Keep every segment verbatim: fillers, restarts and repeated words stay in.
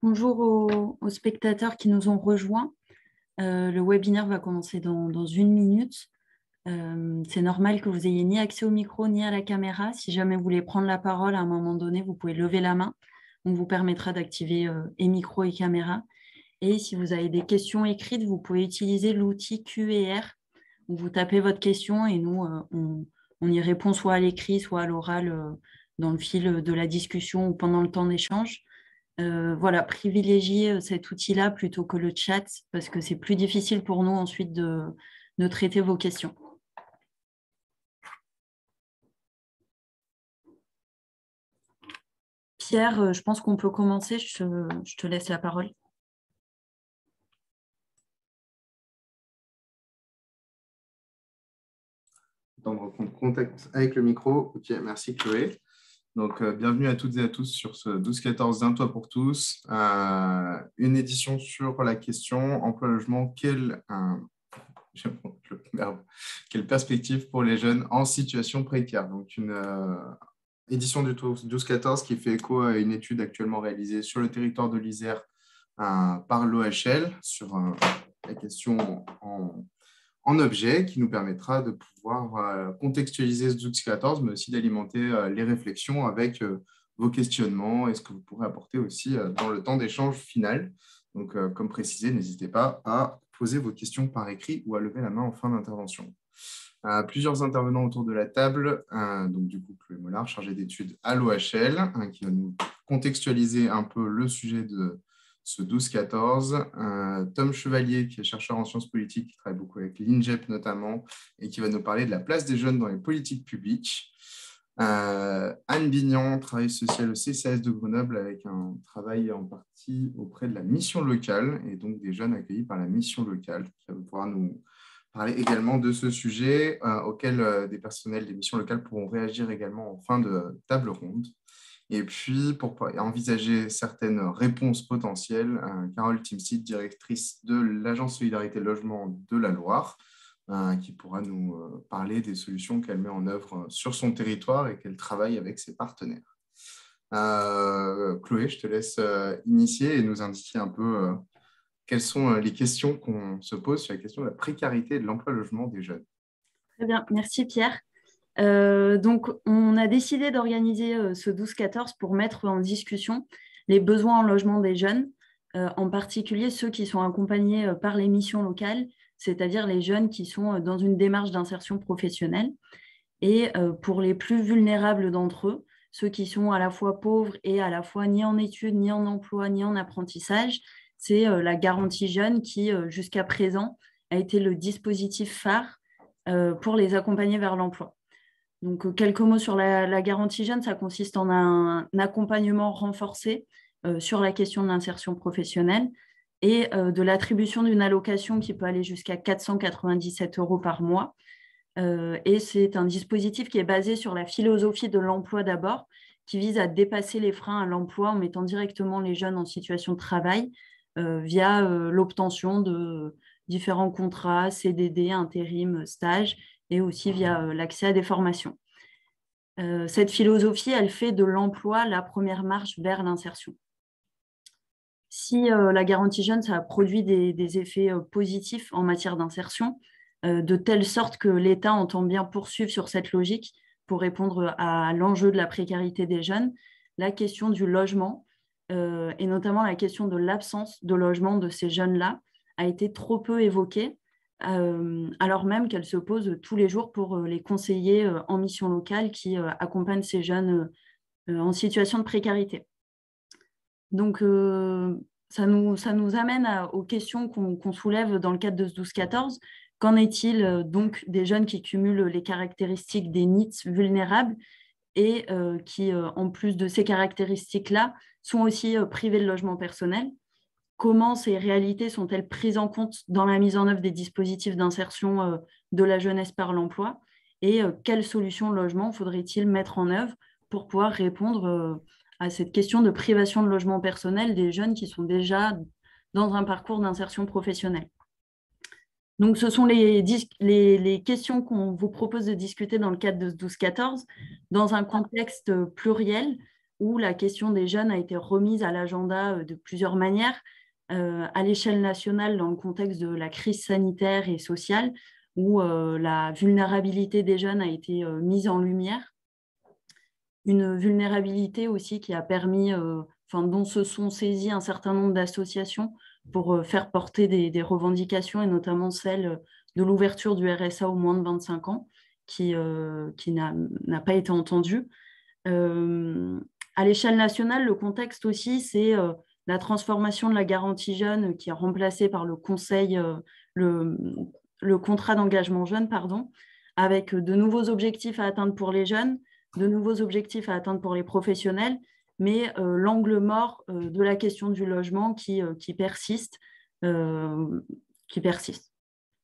Bonjour aux, aux spectateurs qui nous ont rejoints. Euh, le webinaire va commencer dans, dans une minute. Euh, c'est normal que vous ayez ni accès au micro ni à la caméra. Si jamais vous voulez prendre la parole à un moment donné, vous pouvez lever la main. On vous permettra d'activer euh, et micro et caméra. Et si vous avez des questions écrites, vous pouvez utiliser l'outil Q et R où vous tapez votre question et nous, euh, on, on y répond soit à l'écrit, soit à l'oral euh, dans le fil de la discussion ou pendant le temps d'échange. Euh, voilà, privilégier cet outil-là plutôt que le chat parce que c'est plus difficile pour nous ensuite de, de traiter vos questions. Pierre, je pense qu'on peut commencer. Je te, je te laisse la parole. Dans reprendre contact avec le micro. Ok, merci Chloé. Donc, euh, bienvenue à toutes et à tous sur ce douze quatorze d'un toit pour tous. Euh, une édition sur la question emploi-logement, quelle, euh, le verbe, quelle perspective pour les jeunes en situation précaire. Donc, une euh, édition du douze quatorze qui fait écho à une étude actuellement réalisée sur le territoire de l'Isère euh, par l'O H L sur euh, la question en en objet qui nous permettra de pouvoir euh, contextualiser ce douze quatorze, mais aussi d'alimenter euh, les réflexions avec euh, vos questionnements et ce que vous pourrez apporter aussi euh, dans le temps d'échange final. Donc, euh, comme précisé, n'hésitez pas à poser vos questions par écrit ou à lever la main en fin d'intervention. Euh, plusieurs intervenants autour de la table, euh, donc du coup, Chloé Mollard, chargée d'études à l'O H L, hein, qui va nous contextualiser un peu le sujet de ce douze quatorze. Euh, Tom Chevalier, qui est chercheur en sciences politiques, qui travaille beaucoup avec l'INJEP notamment, et qui va nous parler de la place des jeunes dans les politiques publiques. Euh, Anne Bignan, travail social au C C A S de Grenoble, avec un travail en partie auprès de la mission locale, et donc des jeunes accueillis par la mission locale, qui va pouvoir nous parler également de ce sujet, euh, auquel euh, des personnels des missions locales pourront réagir également en fin de table ronde. Et puis, pour envisager certaines réponses potentielles, euh, Carole Timsit, directrice de l'Agence Solidarité Logement de la Loire, euh, qui pourra nous euh, parler des solutions qu'elle met en œuvre sur son territoire et qu'elle travaille avec ses partenaires. Euh, Chloé, je te laisse euh, initier et nous indiquer un peu euh, quelles sont les questions qu'on se pose sur la question de la précarité et de l'emploi-logement des jeunes. Très bien, merci Pierre. Euh, donc, on a décidé d'organiser euh, ce douze quatorze pour mettre en discussion les besoins en logement des jeunes, euh, en particulier ceux qui sont accompagnés euh, par les missions locales, c'est-à-dire les jeunes qui sont euh, dans une démarche d'insertion professionnelle. Et euh, pour les plus vulnérables d'entre eux, ceux qui sont à la fois pauvres et à la fois ni en études, ni en emploi, ni en apprentissage, c'est euh, la garantie jeune qui, euh, jusqu'à présent, a été le dispositif phare euh, pour les accompagner vers l'emploi. Donc, euh, quelques mots sur la, la garantie jeune, ça consiste en un, un accompagnement renforcé euh, sur la question de l'insertion professionnelle et euh, de l'attribution d'une allocation qui peut aller jusqu'à quatre cent quatre-vingt-dix-sept euros par mois. Euh, et c'est un dispositif qui est basé sur la philosophie de l'emploi d'abord, qui vise à dépasser les freins à l'emploi en mettant directement les jeunes en situation de travail euh, via euh, l'obtention de différents contrats, C D D, intérim, stage, et aussi via euh, l'accès à des formations. Euh, cette philosophie, elle fait de l'emploi la première marche vers l'insertion. Si euh, la garantie jeune, ça a produit des, des effets euh, positifs en matière d'insertion, euh, de telle sorte que l'État entend bien poursuivre sur cette logique pour répondre à l'enjeu de la précarité des jeunes, la question du logement, euh, et notamment la question de l'absence de logement de ces jeunes-là, a été trop peu évoquée, euh, alors même qu'elle se pose tous les jours pour euh, les conseillers euh, en mission locale qui euh, accompagnent ces jeunes euh, en situation de précarité. Donc, euh, ça, nous, ça nous amène à, aux questions qu'on qu'on soulève dans le cadre de ce douze quatorze. Qu'en est-il euh, donc des jeunes qui cumulent les caractéristiques des N I T vulnérables et euh, qui, euh, en plus de ces caractéristiques-là, sont aussi euh, privés de logement personnel? Comment ces réalités sont-elles prises en compte dans la mise en œuvre des dispositifs d'insertion euh, de la jeunesse par l'emploi? Et euh, quelles solutions de logement faudrait-il mettre en œuvre pour pouvoir répondre euh, à cette question de privation de logement personnel des jeunes qui sont déjà dans un parcours d'insertion professionnelle? Donc, ce sont les, les, les questions qu'on vous propose de discuter dans le cadre de ce douze quatorze, dans un contexte pluriel, où la question des jeunes a été remise à l'agenda de plusieurs manières, euh, à l'échelle nationale dans le contexte de la crise sanitaire et sociale, où euh, la vulnérabilité des jeunes a été euh, mise en lumière. Une vulnérabilité aussi qui a permis, euh, enfin, dont se sont saisies un certain nombre d'associations pour euh, faire porter des, des revendications, et notamment celle de l'ouverture du R S A aux moins de vingt-cinq ans, qui, euh, qui n'a pas été entendue. Euh, à l'échelle nationale, le contexte aussi, c'est euh, la transformation de la garantie jeune qui est remplacée par le conseil, euh, le, le contrat d'engagement jeune, pardon, avec de nouveaux objectifs à atteindre pour les jeunes, de nouveaux objectifs à atteindre pour les professionnels, mais euh, l'angle mort euh, de la question du logement qui, euh, qui persiste, euh, qui persiste.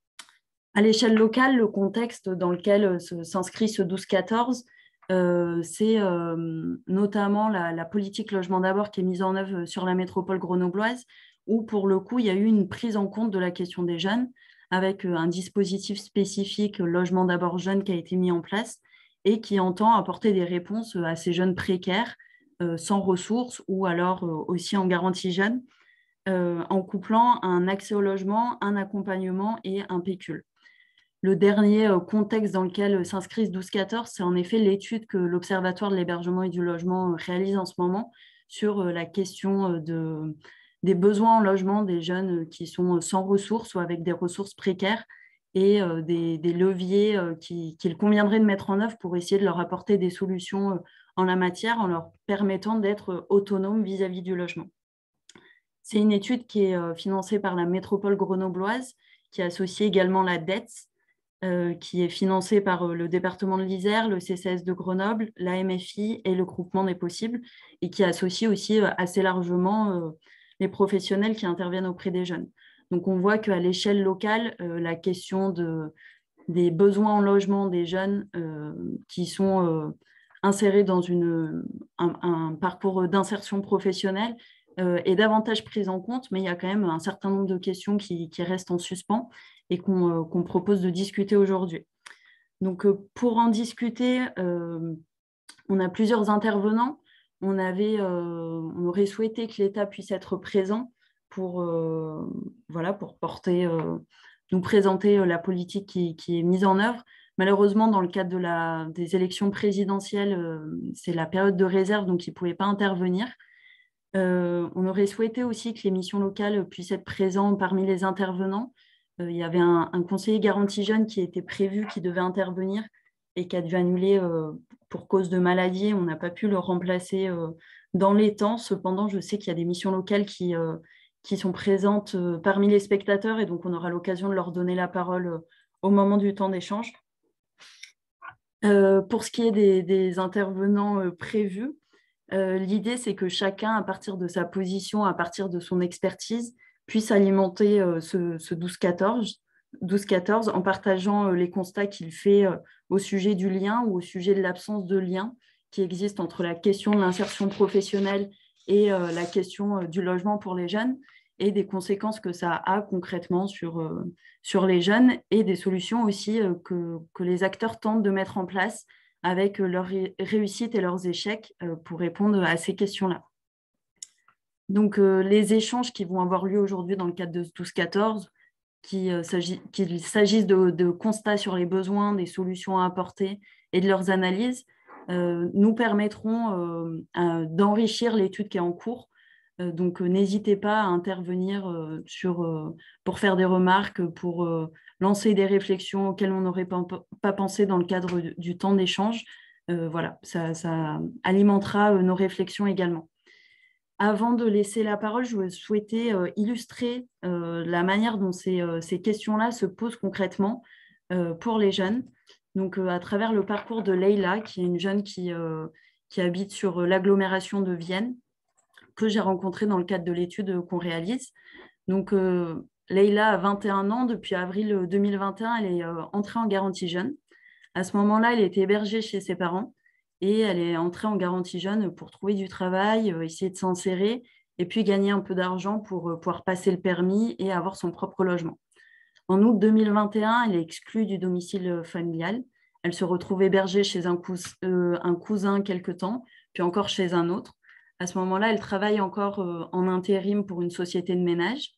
À l'échelle locale, le contexte dans lequel s'inscrit ce douze quatorze, euh, c'est euh, notamment la, la politique logement d'abord qui est mise en œuvre sur la métropole grenobloise, où pour le coup, il y a eu une prise en compte de la question des jeunes, avec un dispositif spécifique logement d'abord jeune qui a été mis en place et qui entend apporter des réponses à ces jeunes précaires, euh, sans ressources ou alors euh, aussi en garantie jeune, euh, en couplant un accès au logement, un accompagnement et un pécule. Le dernier contexte dans lequel s'inscrit ce douze quatorze, c'est en effet l'étude que l'Observatoire de l'hébergement et du logement réalise en ce moment sur la question de, des besoins en logement des jeunes qui sont sans ressources ou avec des ressources précaires, et des, des leviers qu'il qui conviendrait de mettre en œuvre pour essayer de leur apporter des solutions en la matière, en leur permettant d'être autonomes vis-à-vis du logement. C'est une étude qui est financée par la métropole grenobloise, qui associe également la D E T S, Euh, qui est financé par euh, le département de l'Isère, le C C S de Grenoble, l'A M F I et le groupement des possibles, et qui associe aussi euh, assez largement euh, les professionnels qui interviennent auprès des jeunes. Donc on voit qu'à l'échelle locale, euh, la question de, des besoins en logement des jeunes euh, qui sont euh, insérés dans une, un, un parcours d'insertion professionnelle euh, est davantage prise en compte, mais il y a quand même un certain nombre de questions qui, qui restent en suspens et qu'on euh, qu'on propose de discuter aujourd'hui. Donc, euh, pour en discuter, euh, on a plusieurs intervenants. On, avait, euh, on aurait souhaité que l'État puisse être présent pour, euh, voilà, pour porter, euh, nous présenter la politique qui, qui est mise en œuvre. Malheureusement, dans le cadre de la, des élections présidentielles, euh, c'est la période de réserve, donc ils ne pouvaient pas intervenir. Euh, on aurait souhaité aussi que les missions locales puissent être présentes parmi les intervenants. Euh, il y avait un, un conseiller garantie jeune qui était prévu, qui devait intervenir et qui a dû annuler euh, pour cause de maladie. On n'a pas pu le remplacer euh, dans les temps. Cependant, je sais qu'il y a des missions locales qui, euh, qui sont présentes euh, parmi les spectateurs, et donc on aura l'occasion de leur donner la parole euh, au moment du temps d'échange. Euh, pour ce qui est des, des intervenants euh, prévus, Euh, l'idée, c'est que chacun, à partir de sa position, à partir de son expertise, puisse alimenter euh, ce, ce douze quatorze en partageant euh, les constats qu'il fait euh, au sujet du lien ou au sujet de l'absence de lien qui existe entre la question de l'insertion professionnelle et euh, la question euh, du logement pour les jeunes, et des conséquences que ça a concrètement sur, euh, sur les jeunes, et des solutions aussi euh, que, que les acteurs tentent de mettre en place avec leurs réussites et leurs échecs pour répondre à ces questions-là. Donc, euh, les échanges qui vont avoir lieu aujourd'hui dans le cadre de douze quatorze, qu'il euh, s'agisse de, de constats sur les besoins, des solutions à apporter et de leurs analyses, euh, nous permettront euh, d'enrichir l'étude qui est en cours. Euh, donc, euh, n'hésitez pas à intervenir euh, sur, euh, pour faire des remarques, pour euh, lancer des réflexions auxquelles on n'aurait pas, pas pensé dans le cadre du, du temps d'échange. Euh, voilà, ça, ça alimentera euh, nos réflexions également. Avant de laisser la parole, je souhaitais euh, illustrer euh, la manière dont ces, euh, ces questions-là se posent concrètement euh, pour les jeunes. Donc, euh, à travers le parcours de Leïla, qui est une jeune qui, euh, qui habite sur l'agglomération de Vienne, que j'ai rencontrée dans le cadre de l'étude qu'on réalise. Donc, euh, Leïla a vingt et un ans. Depuis avril deux mille vingt et un, elle est euh, entrée en garantie jeune. À ce moment-là, elle était hébergée chez ses parents et elle est entrée en garantie jeune pour trouver du travail, euh, essayer de s'insérer et puis gagner un peu d'argent pour euh, pouvoir passer le permis et avoir son propre logement. En août deux mille vingt et un, elle est exclue du domicile familial. Elle se retrouve hébergée chez un, cous- euh, un cousin quelque temps, puis encore chez un autre. À ce moment-là, elle travaille encore euh, en intérim pour une société de ménage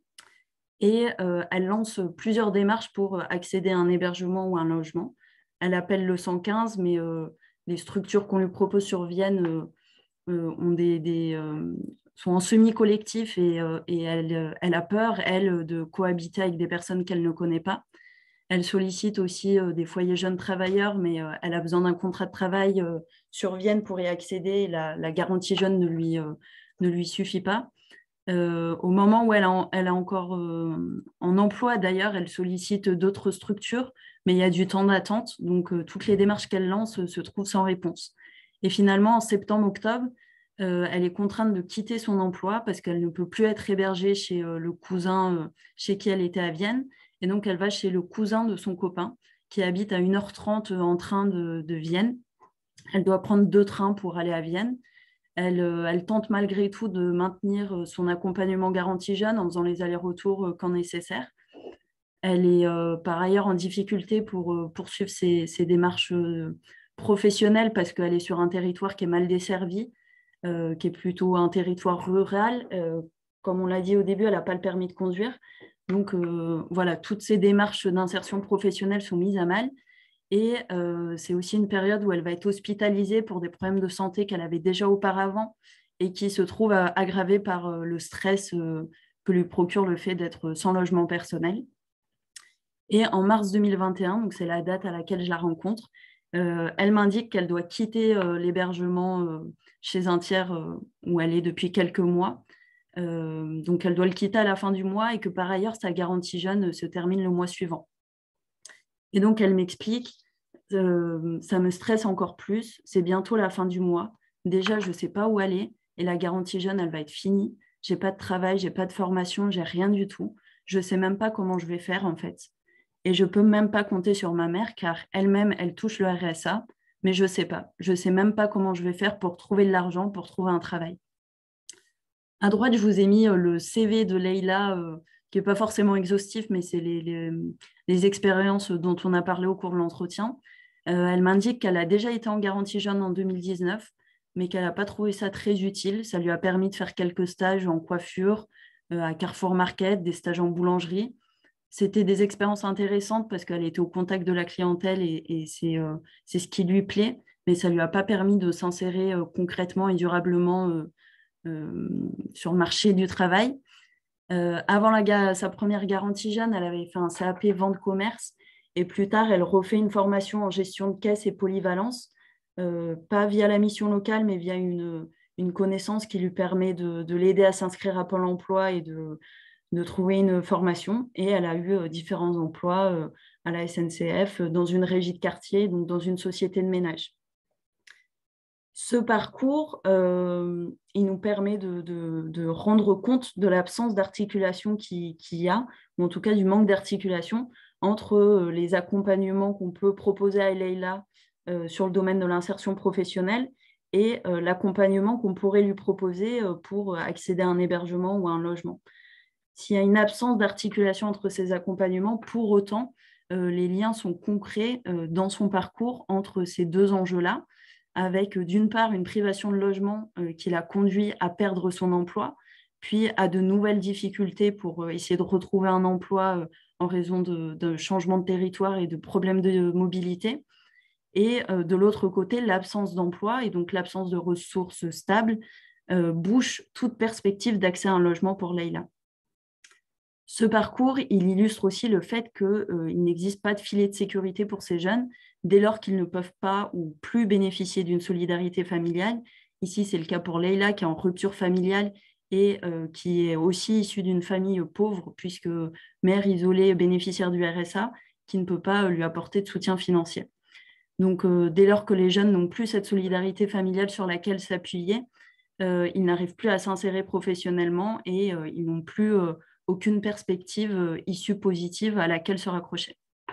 et euh, elle lance plusieurs démarches pour accéder à un hébergement ou un logement. Elle appelle le cent quinze, mais euh, les structures qu'on lui propose sur Vienne euh, euh, ont des, des, euh, sont en semi-collectif et, euh, et elle, elle, a peur, elle, de cohabiter avec des personnes qu'elle ne connaît pas. Elle sollicite aussi euh, des foyers jeunes travailleurs, mais euh, elle a besoin d'un contrat de travail euh, sur Vienne pour y accéder. La, la garantie jeune ne lui, euh, ne lui suffit pas. Euh, au moment où elle a, elle a encore euh, en emploi, d'ailleurs, elle sollicite d'autres structures, mais il y a du temps d'attente. Donc, euh, toutes les démarches qu'elle lance euh, se trouvent sans réponse. Et finalement, en septembre-octobre, euh, elle est contrainte de quitter son emploi parce qu'elle ne peut plus être hébergée chez euh, le cousin euh, chez qui elle était à Vienne. Et donc, elle va chez le cousin de son copain qui habite à une heure trente en train de, de Vienne. Elle doit prendre deux trains pour aller à Vienne. Elle, euh, elle tente malgré tout de maintenir euh, son accompagnement garantie jeune en faisant les allers-retours euh, quand nécessaire. Elle est euh, par ailleurs en difficulté pour euh, poursuivre ses, ses démarches euh, professionnelles parce qu'elle est sur un territoire qui est mal desservi, euh, qui est plutôt un territoire rural. Euh, comme on l'a dit au début, elle n'a pas le permis de conduire. Donc euh, voilà, toutes ces démarches d'insertion professionnelle sont mises à mal. Et euh, c'est aussi une période où elle va être hospitalisée pour des problèmes de santé qu'elle avait déjà auparavant et qui se trouvent euh, aggravés par euh, le stress euh, que lui procure le fait d'être sans logement personnel. Et en mars deux mille vingt et un, donc c'est la date à laquelle je la rencontre, euh, elle m'indique qu'elle doit quitter euh, l'hébergement euh, chez un tiers euh, où elle est depuis quelques mois. Euh, donc elle doit le quitter à la fin du mois et que par ailleurs, sa garantie jeune se termine le mois suivant. Et donc elle m'explique, euh, ça me stresse encore plus, c'est bientôt la fin du mois. Déjà, je ne sais pas où aller et la garantie jeune, elle va être finie. J'ai pas de travail, j'ai pas de formation, j'ai rien du tout. Je sais même pas comment je vais faire en fait. Et je peux même pas compter sur ma mère car elle-même, elle touche le R S A, mais je sais pas. Je sais même pas comment je vais faire pour trouver de l'argent, pour trouver un travail. À droite, je vous ai mis euh, le C V de Leïla, euh, qui n'est pas forcément exhaustif, mais c'est les, les, les expériences dont on a parlé au cours de l'entretien. Euh, elle m'indique qu'elle a déjà été en garantie jeune en deux mille dix-neuf, mais qu'elle n'a pas trouvé ça très utile. Ça lui a permis de faire quelques stages en coiffure, euh, à Carrefour Market, des stages en boulangerie. C'était des expériences intéressantes parce qu'elle était au contact de la clientèle et, et c'est euh, c'est ce qui lui plaît, mais ça ne lui a pas permis de s'insérer euh, concrètement et durablement euh, euh, sur le marché du travail. Euh, avant la, sa première garantie jeune, elle avait fait un C A P vente commerce et plus tard, elle refait une formation en gestion de caisse et polyvalence, euh, pas via la mission locale, mais via une, une connaissance qui lui permet de, de l'aider à s'inscrire à Pôle emploi et de, de trouver une formation. Et elle a eu euh, différents emplois euh, à la S N C F, dans une régie de quartier, donc dans une société de ménage. Ce parcours, euh, il nous permet de, de, de rendre compte de l'absence d'articulation qu'il qui y a, ou en tout cas du manque d'articulation entre euh, les accompagnements qu'on peut proposer à Leïla euh, sur le domaine de l'insertion professionnelle et euh, l'accompagnement qu'on pourrait lui proposer euh, pour accéder à un hébergement ou à un logement. S'il y a une absence d'articulation entre ces accompagnements, pour autant, euh, les liens sont concrets euh, dans son parcours entre ces deux enjeux-là, avec euh, d'une part une privation de logement euh, qui l'a conduit à perdre son emploi, puis à de nouvelles difficultés pour euh, essayer de retrouver un emploi euh, en raison de, de changements de territoire et de problèmes de mobilité. Et euh, de l'autre côté, l'absence d'emploi et donc l'absence de ressources stables euh, bouche toute perspective d'accès à un logement pour Leïla. Ce parcours, il illustre aussi le fait qu'il euh, n'existe pas de filet de sécurité pour ces jeunes dès lors qu'ils ne peuvent pas ou plus bénéficier d'une solidarité familiale. Ici, c'est le cas pour Leïla qui est en rupture familiale et euh, qui est aussi issue d'une famille pauvre puisque mère isolée bénéficiaire du R S A qui ne peut pas euh, lui apporter de soutien financier. Donc, euh, dès lors que les jeunes n'ont plus cette solidarité familiale sur laquelle s'appuyer, euh, ils n'arrivent plus à s'insérer professionnellement et euh, ils n'ont plus euh, aucune perspective euh, issue positive à laquelle se raccrocher.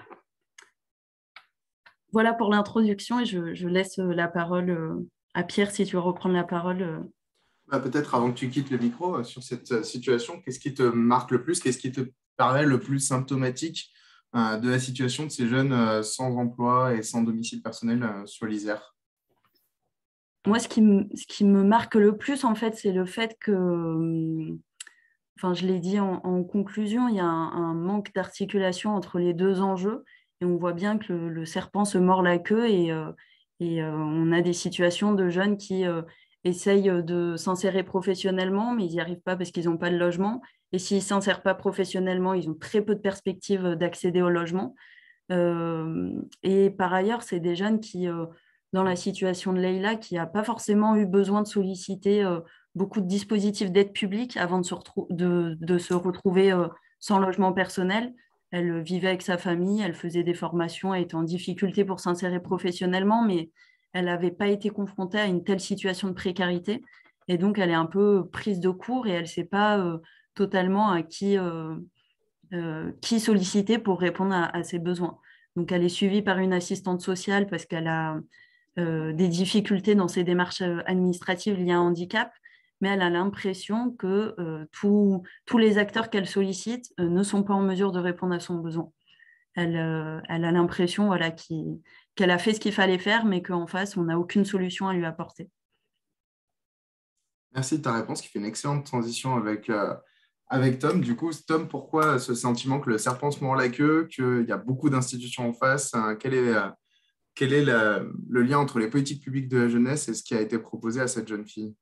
Voilà pour l'introduction et je, je laisse euh, la parole euh, à Pierre si tu veux reprendre la parole. Euh. Bah, peut-être avant que tu quittes le micro, euh, sur cette euh, situation, qu'est-ce qui te marque le plus? Qu'est-ce qui te paraît le plus symptomatique euh, de la situation de ces jeunes euh, sans emploi et sans domicile personnel euh, sur l'Isère? Moi, ce qui, me, ce qui me marque le plus, en fait, c'est le fait que, hum, enfin, je l'ai dit en, en conclusion, il y a un, un manque d'articulation entre les deux enjeux. Et on voit bien que le, le serpent se mord la queue et, euh, et euh, on a des situations de jeunes qui euh, essayent de s'insérer professionnellement, mais ils n'y arrivent pas parce qu'ils n'ont pas de logement. Et s'ils ne s'insèrent pas professionnellement, ils ont très peu de perspectives d'accéder au logement. Euh, et par ailleurs, c'est des jeunes qui, euh, dans la situation de Leïla, qui n'a pas forcément eu besoin de solliciter euh, beaucoup de dispositifs d'aide publique avant de se, retrou- de, de se retrouver euh, sans logement personnel. Elle vivait avec sa famille, elle faisait des formations, elle était en difficulté pour s'insérer professionnellement, mais elle n'avait pas été confrontée à une telle situation de précarité. Et donc, elle est un peu prise de court et elle ne sait pas euh, totalement à qui, euh, euh, qui solliciter pour répondre à, à ses besoins. Donc, elle est suivie par une assistante sociale parce qu'elle a euh, des difficultés dans ses démarches euh, administratives liées à un handicap, mais elle a l'impression que euh, tous tous les acteurs qu'elle sollicite euh, ne sont pas en mesure de répondre à son besoin. Elle, euh, elle a l'impression voilà, qu'il- qu'elle a fait ce qu'il fallait faire, mais qu'en face, on n'a aucune solution à lui apporter. Merci de ta réponse qui fait une excellente transition avec, euh, avec Tom. Du coup, Tom, pourquoi ce sentiment que le serpent se mord la queue, qu'il y a beaucoup d'institutions en face? Hein, quel est, euh, quel est la- le lien entre les politiques publiques de la jeunesse et ce qui a été proposé à cette jeune fille?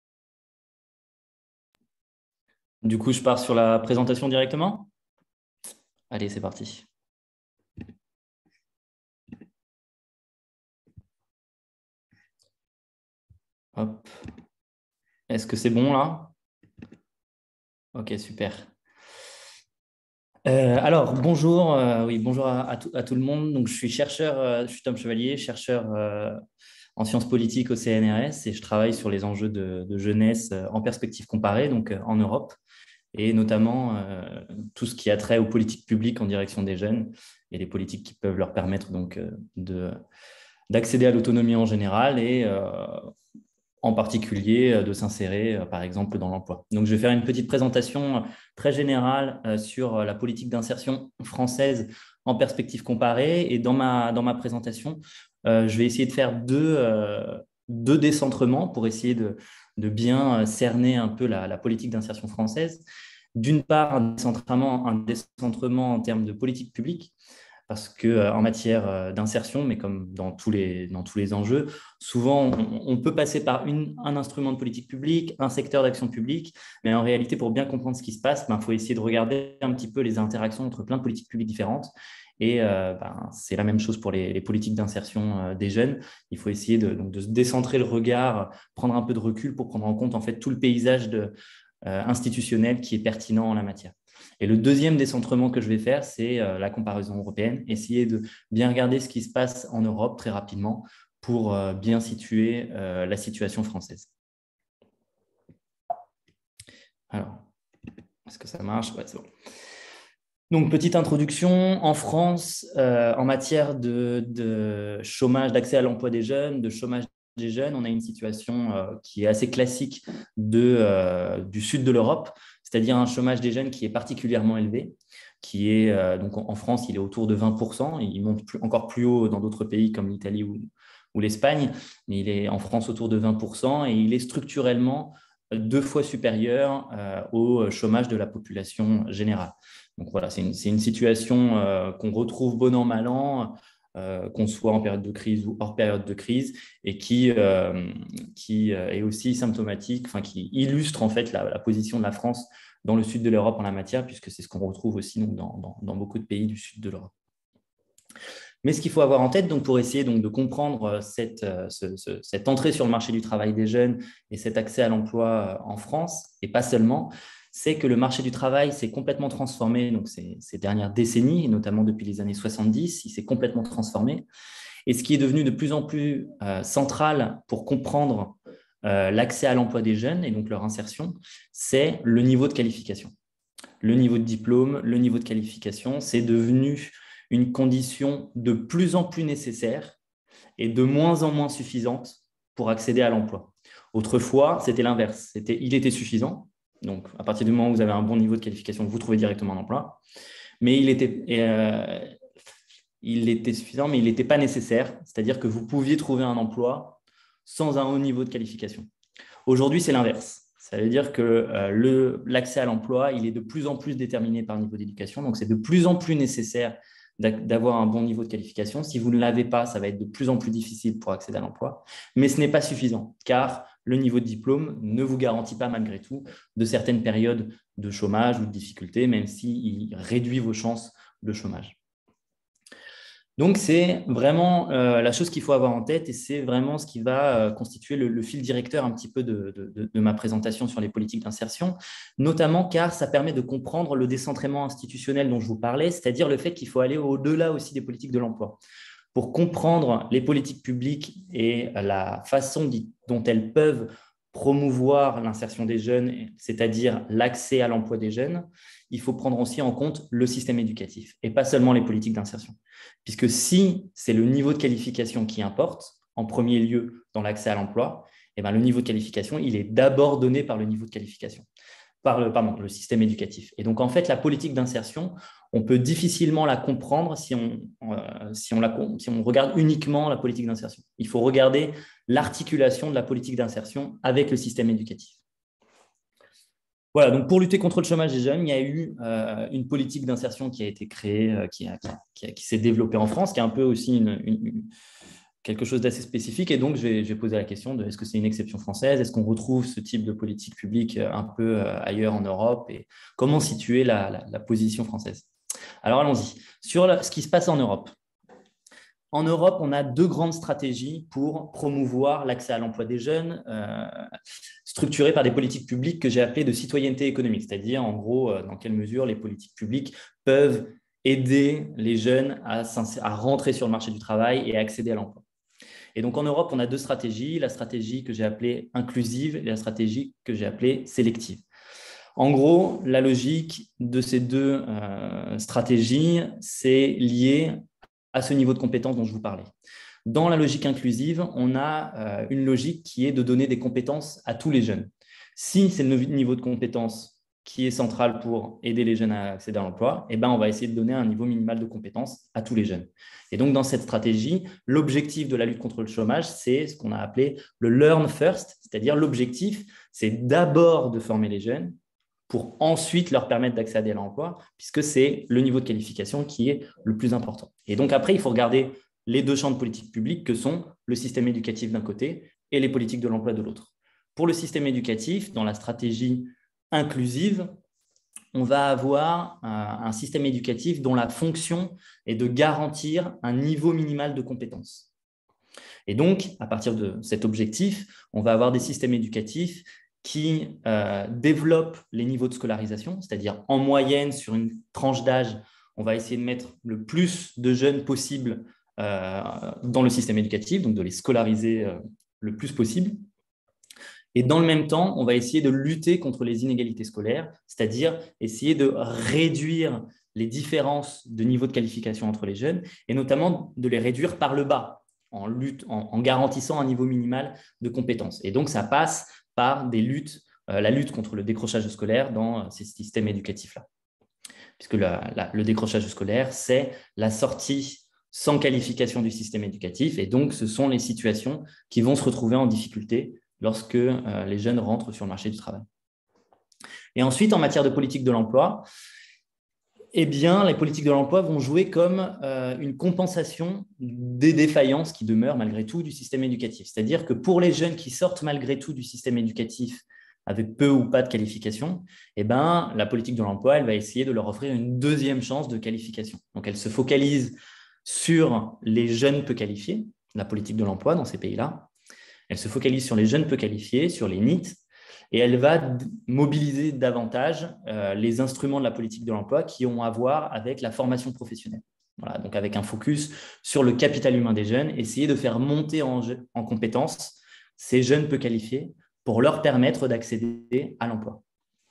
Du coup, je pars sur la présentation directement. Allez, c'est parti. Hop. Est-ce que c'est bon là? Ok, super. Euh, alors, bonjour, euh, oui, bonjour à, à tout, à tout le monde. Donc, je suis chercheur, euh, je suis Tom Chevalier, chercheur euh, en sciences politiques au C N R S et je travaille sur les enjeux de, de jeunesse euh, en perspective comparée, donc euh, en Europe, et notamment euh, tout ce qui a trait aux politiques publiques en direction des jeunes et les politiques qui peuvent leur permettre donc euh, de, d'accéder à l'autonomie en général et euh, en particulier euh, de s'insérer, euh, par exemple, dans l'emploi. Donc, je vais faire une petite présentation euh, très générale euh, sur euh, la politique d'insertion française en perspective comparée. Et dans ma, dans ma présentation, euh, je vais essayer de faire deux, euh, deux décentrements pour essayer de, de bien euh, cerner un peu la, la politique d'insertion française. D'une part, un décentrement, un décentrement en termes de politique publique, parce qu'en euh, matière euh, d'insertion, mais comme dans tous les, dans tous les enjeux, souvent on, on peut passer par une, un instrument de politique publique, un secteur d'action publique, mais en réalité, pour bien comprendre ce qui se passe, il ben, faut essayer de regarder un petit peu les interactions entre plein de politiques publiques différentes. Et euh, ben, c'est la même chose pour les, les politiques d'insertion euh, des jeunes. Il faut essayer de, donc, de se décentrer le regard, prendre un peu de recul pour prendre en compte en fait, tout le paysage de, euh, institutionnel qui est pertinent en la matière. Et le deuxième décentrement que je vais faire, c'est euh, la comparaison européenne, essayer de bien regarder ce qui se passe en Europe très rapidement pour euh, bien situer euh, la situation française. Alors, est-ce que ça marche? Ouais, c'est bon. Donc, petite introduction. En France, euh, en matière de, de chômage, d'accès à l'emploi des jeunes, de chômage des jeunes, on a une situation euh, qui est assez classique de, euh, du sud de l'Europe, c'est-à-dire un chômage des jeunes qui est particulièrement élevé, qui est, euh, donc en France, il est autour de vingt pour cent, il monte plus, encore plus haut dans d'autres pays comme l'Italie ou, ou l'Espagne, mais il est en France autour de vingt pour cent et il est structurellement deux fois supérieur euh, au chômage de la population générale. Donc voilà, c'est une, c'est une situation euh, qu'on retrouve bon an, mal an, euh, qu'on soit en période de crise ou hors période de crise, et qui, euh, qui euh, est aussi symptomatique, enfin qui illustre en fait la, la position de la France dans le sud de l'Europe en la matière, puisque c'est ce qu'on retrouve aussi donc, dans, dans, dans beaucoup de pays du sud de l'Europe. Mais ce qu'il faut avoir en tête donc, pour essayer donc, de comprendre cette, ce, ce, cette entrée sur le marché du travail des jeunes et cet accès à l'emploi en France, et pas seulement, c'est que le marché du travail s'est complètement transformé donc, ces, ces dernières décennies, notamment depuis les années soixante-dix, il s'est complètement transformé. Et ce qui est devenu de plus en plus euh, central pour comprendre euh, l'accès à l'emploi des jeunes et donc leur insertion, c'est le niveau de qualification. Le niveau de diplôme, le niveau de qualification, c'est devenu une condition de plus en plus nécessaire et de moins en moins suffisante pour accéder à l'emploi. Autrefois, c'était l'inverse. C'était, il était suffisant. Donc, à partir du moment où vous avez un bon niveau de qualification, vous trouvez directement un emploi. Mais il était, euh, il était suffisant, mais il n'était pas nécessaire. C'est-à-dire que vous pouviez trouver un emploi sans un haut niveau de qualification. Aujourd'hui, c'est l'inverse. Ça veut dire que euh, le, l'accès à l'emploi, il est de plus en plus déterminé par le niveau d'éducation. Donc, c'est de plus en plus nécessaire d'avoir un bon niveau de qualification. Si vous ne l'avez pas, ça va être de plus en plus difficile pour accéder à l'emploi. Mais ce n'est pas suffisant, car le niveau de diplôme ne vous garantit pas malgré tout de certaines périodes de chômage ou de difficultés, même s'il réduit vos chances de chômage. Donc, c'est vraiment euh, la chose qu'il faut avoir en tête et c'est vraiment ce qui va euh, constituer le, le fil directeur un petit peu de, de, de ma présentation sur les politiques d'insertion, notamment car ça permet de comprendre le décentrement institutionnel dont je vous parlais, c'est-à-dire le fait qu'il faut aller au-delà aussi des politiques de l'emploi. Pour comprendre les politiques publiques et la façon dont elles peuvent promouvoir l'insertion des jeunes, c'est-à-dire l'accès à l'emploi des jeunes, il faut prendre aussi en compte le système éducatif et pas seulement les politiques d'insertion. Puisque si c'est le niveau de qualification qui importe, en premier lieu dans l'accès à l'emploi, eh bien, le niveau de qualification, il est d'abord donné par le niveau de qualification, par le, pardon, le système éducatif. Et donc, en fait, la politique d'insertion, on peut difficilement la comprendre si on, euh, si, on la, si on regarde uniquement la politique d'insertion. Il faut regarder l'articulation de la politique d'insertion avec le système éducatif. Voilà, donc pour lutter contre le chômage des jeunes, il y a eu euh, une politique d'insertion qui a été créée, euh, qui, a, qui, a, qui s'est développée en France, qui est un peu aussi une, une, une, quelque chose d'assez spécifique. Et donc, je vais, je vais poser la question de est-ce que c'est une exception française? Est-ce qu'on retrouve ce type de politique publique un peu euh, ailleurs en Europe? Et comment situer la, la, la position française? Alors, allons-y. Sur la, ce qui se passe en Europe. En Europe, on a deux grandes stratégies pour promouvoir l'accès à l'emploi des jeunes, euh, structurées par des politiques publiques que j'ai appelées de citoyenneté économique, c'est-à-dire en gros dans quelle mesure les politiques publiques peuvent aider les jeunes à, à rentrer sur le marché du travail et à accéder à l'emploi. Et donc en Europe, on a deux stratégies, la stratégie que j'ai appelée inclusive et la stratégie que j'ai appelée sélective. En gros, la logique de ces deux euh, stratégies, c'est lié à ce niveau de compétence dont je vous parlais. Dans la logique inclusive, on a euh, une logique qui est de donner des compétences à tous les jeunes. Si c'est le niveau de compétence qui est central pour aider les jeunes à accéder à l'emploi, eh ben, on va essayer de donner un niveau minimal de compétences à tous les jeunes. Et donc, dans cette stratégie, l'objectif de la lutte contre le chômage, c'est ce qu'on a appelé le « learn first », c'est-à-dire l'objectif, c'est d'abord de former les jeunes pour ensuite leur permettre d'accéder à l'emploi, puisque c'est le niveau de qualification qui est le plus important. Et donc après, il faut regarder les deux champs de politique publique que sont le système éducatif d'un côté et les politiques de l'emploi de l'autre. Pour le système éducatif, dans la stratégie inclusive, on va avoir un, un système éducatif dont la fonction est de garantir un niveau minimal de compétences. Et donc, à partir de cet objectif, on va avoir des systèmes éducatifs qui euh, développe les niveaux de scolarisation, c'est-à-dire en moyenne, sur une tranche d'âge, on va essayer de mettre le plus de jeunes possible euh, dans le système éducatif, donc de les scolariser euh, le plus possible. Et dans le même temps, on va essayer de lutter contre les inégalités scolaires, c'est-à-dire essayer de réduire les différences de niveau de qualification entre les jeunes, et notamment de les réduire par le bas, en, lutte, en, en garantissant un niveau minimal de compétences. Et donc, ça passe par des luttes, euh, la lutte contre le décrochage scolaire dans euh, ces systèmes éducatifs-là. Puisque la, la, le décrochage scolaire, c'est la sortie sans qualification du système éducatif, et donc ce sont les situations qui vont se retrouver en difficulté lorsque euh, les jeunes rentrent sur le marché du travail. Et ensuite, en matière de politique de l'emploi, eh bien, les politiques de l'emploi vont jouer comme euh, une compensation des défaillances qui demeurent malgré tout du système éducatif. C'est-à-dire que pour les jeunes qui sortent malgré tout du système éducatif avec peu ou pas de qualification, eh ben, la politique de l'emploi, elle va essayer de leur offrir une deuxième chance de qualification. Donc, elle se focalise sur les jeunes peu qualifiés, la politique de l'emploi dans ces pays-là. Elle se focalise sur les jeunes peu qualifiés, sur les N I T, et elle va mobiliser davantage euh, les instruments de la politique de l'emploi qui ont à voir avec la formation professionnelle. Voilà, donc avec un focus sur le capital humain des jeunes, essayer de faire monter en, en compétences ces jeunes peu qualifiés pour leur permettre d'accéder à l'emploi.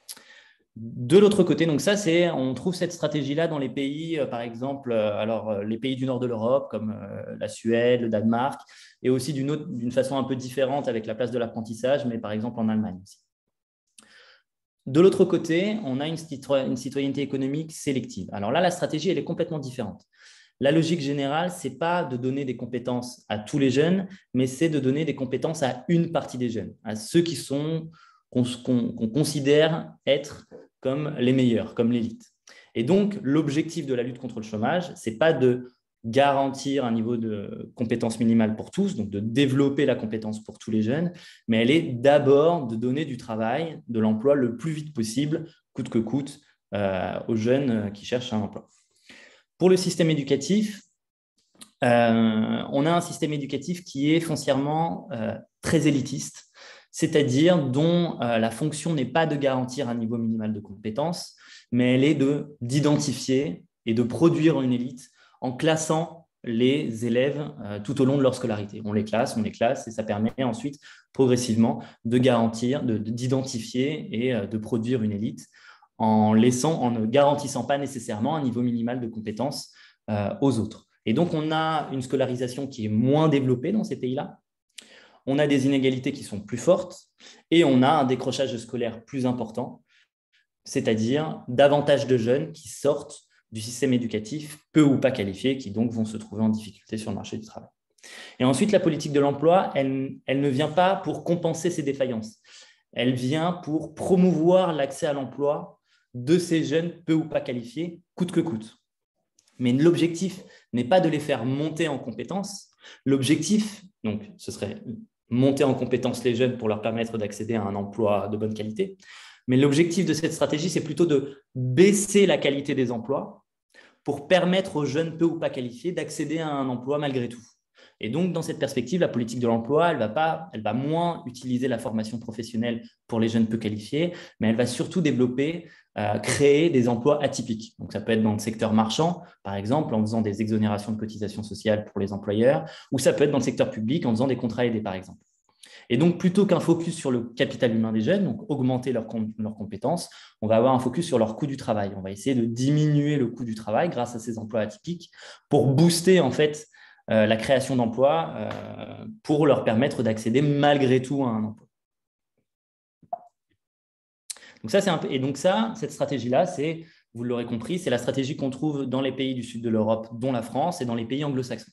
De l'autre côté, donc ça, c'est, on trouve cette stratégie-là dans les pays, euh, par exemple, euh, alors, euh, les pays du nord de l'Europe, comme euh, la Suède, le Danemark, et aussi d'une autre, d'une façon un peu différente avec la place de l'apprentissage, mais par exemple en Allemagne aussi. De l'autre côté, on a une, une citoyenneté économique sélective. Alors là, la stratégie, elle est complètement différente. La logique générale, ce n'est pas de donner des compétences à tous les jeunes, mais c'est de donner des compétences à une partie des jeunes, à ceux qui sont, qu'on, qu'on, qu'on considère être comme les meilleurs, comme l'élite. Et donc, l'objectif de la lutte contre le chômage, ce n'est pas de garantir un niveau de compétence minimale pour tous, donc de développer la compétence pour tous les jeunes, mais elle est d'abord de donner du travail, de l'emploi le plus vite possible, coûte que coûte, euh, aux jeunes qui cherchent un emploi. Pour le système éducatif, euh, on a un système éducatif qui est foncièrement euh, très élitiste, c'est-à-dire dont euh, la fonction n'est pas de garantir un niveau minimal de compétences, mais elle est de, d'identifier et de produire une élite en classant les élèves euh, tout au long de leur scolarité. On les classe, on les classe, et ça permet ensuite progressivement de garantir, de, de, d'identifier et euh, de produire une élite en, laissant, en ne garantissant pas nécessairement un niveau minimal de compétences euh, aux autres. Et donc, on a une scolarisation qui est moins développée dans ces pays-là. On a des inégalités qui sont plus fortes et on a un décrochage scolaire plus important, c'est-à-dire davantage de jeunes qui sortent du système éducatif, peu ou pas qualifiés, qui donc vont se trouver en difficulté sur le marché du travail. Et ensuite, la politique de l'emploi, elle, elle ne vient pas pour compenser ces défaillances. Elle vient pour promouvoir l'accès à l'emploi de ces jeunes peu ou pas qualifiés, coûte que coûte. Mais l'objectif n'est pas de les faire monter en compétences. L'objectif, donc, ce serait monter en compétences les jeunes pour leur permettre d'accéder à un emploi de bonne qualité. Mais l'objectif de cette stratégie, c'est plutôt de baisser la qualité des emplois pour permettre aux jeunes peu ou pas qualifiés d'accéder à un emploi malgré tout. Et donc, dans cette perspective, la politique de l'emploi, elle va pas, elle va moins utiliser la formation professionnelle pour les jeunes peu qualifiés, mais elle va surtout développer, euh, créer des emplois atypiques. Donc, ça peut être dans le secteur marchand, par exemple, en faisant des exonérations de cotisations sociales pour les employeurs, ou ça peut être dans le secteur public, en faisant des contrats aidés, par exemple. Et donc, plutôt qu'un focus sur le capital humain des jeunes, donc augmenter leurs leurs compétences, on va avoir un focus sur leur coût du travail. On va essayer de diminuer le coût du travail grâce à ces emplois atypiques pour booster en fait euh, la création d'emplois euh, pour leur permettre d'accéder malgré tout à un emploi. Donc ça, c'est un peu... Et donc ça, cette stratégie-là, c'est, vous l'aurez compris, c'est la stratégie qu'on trouve dans les pays du sud de l'Europe, dont la France, et dans les pays anglo-saxons.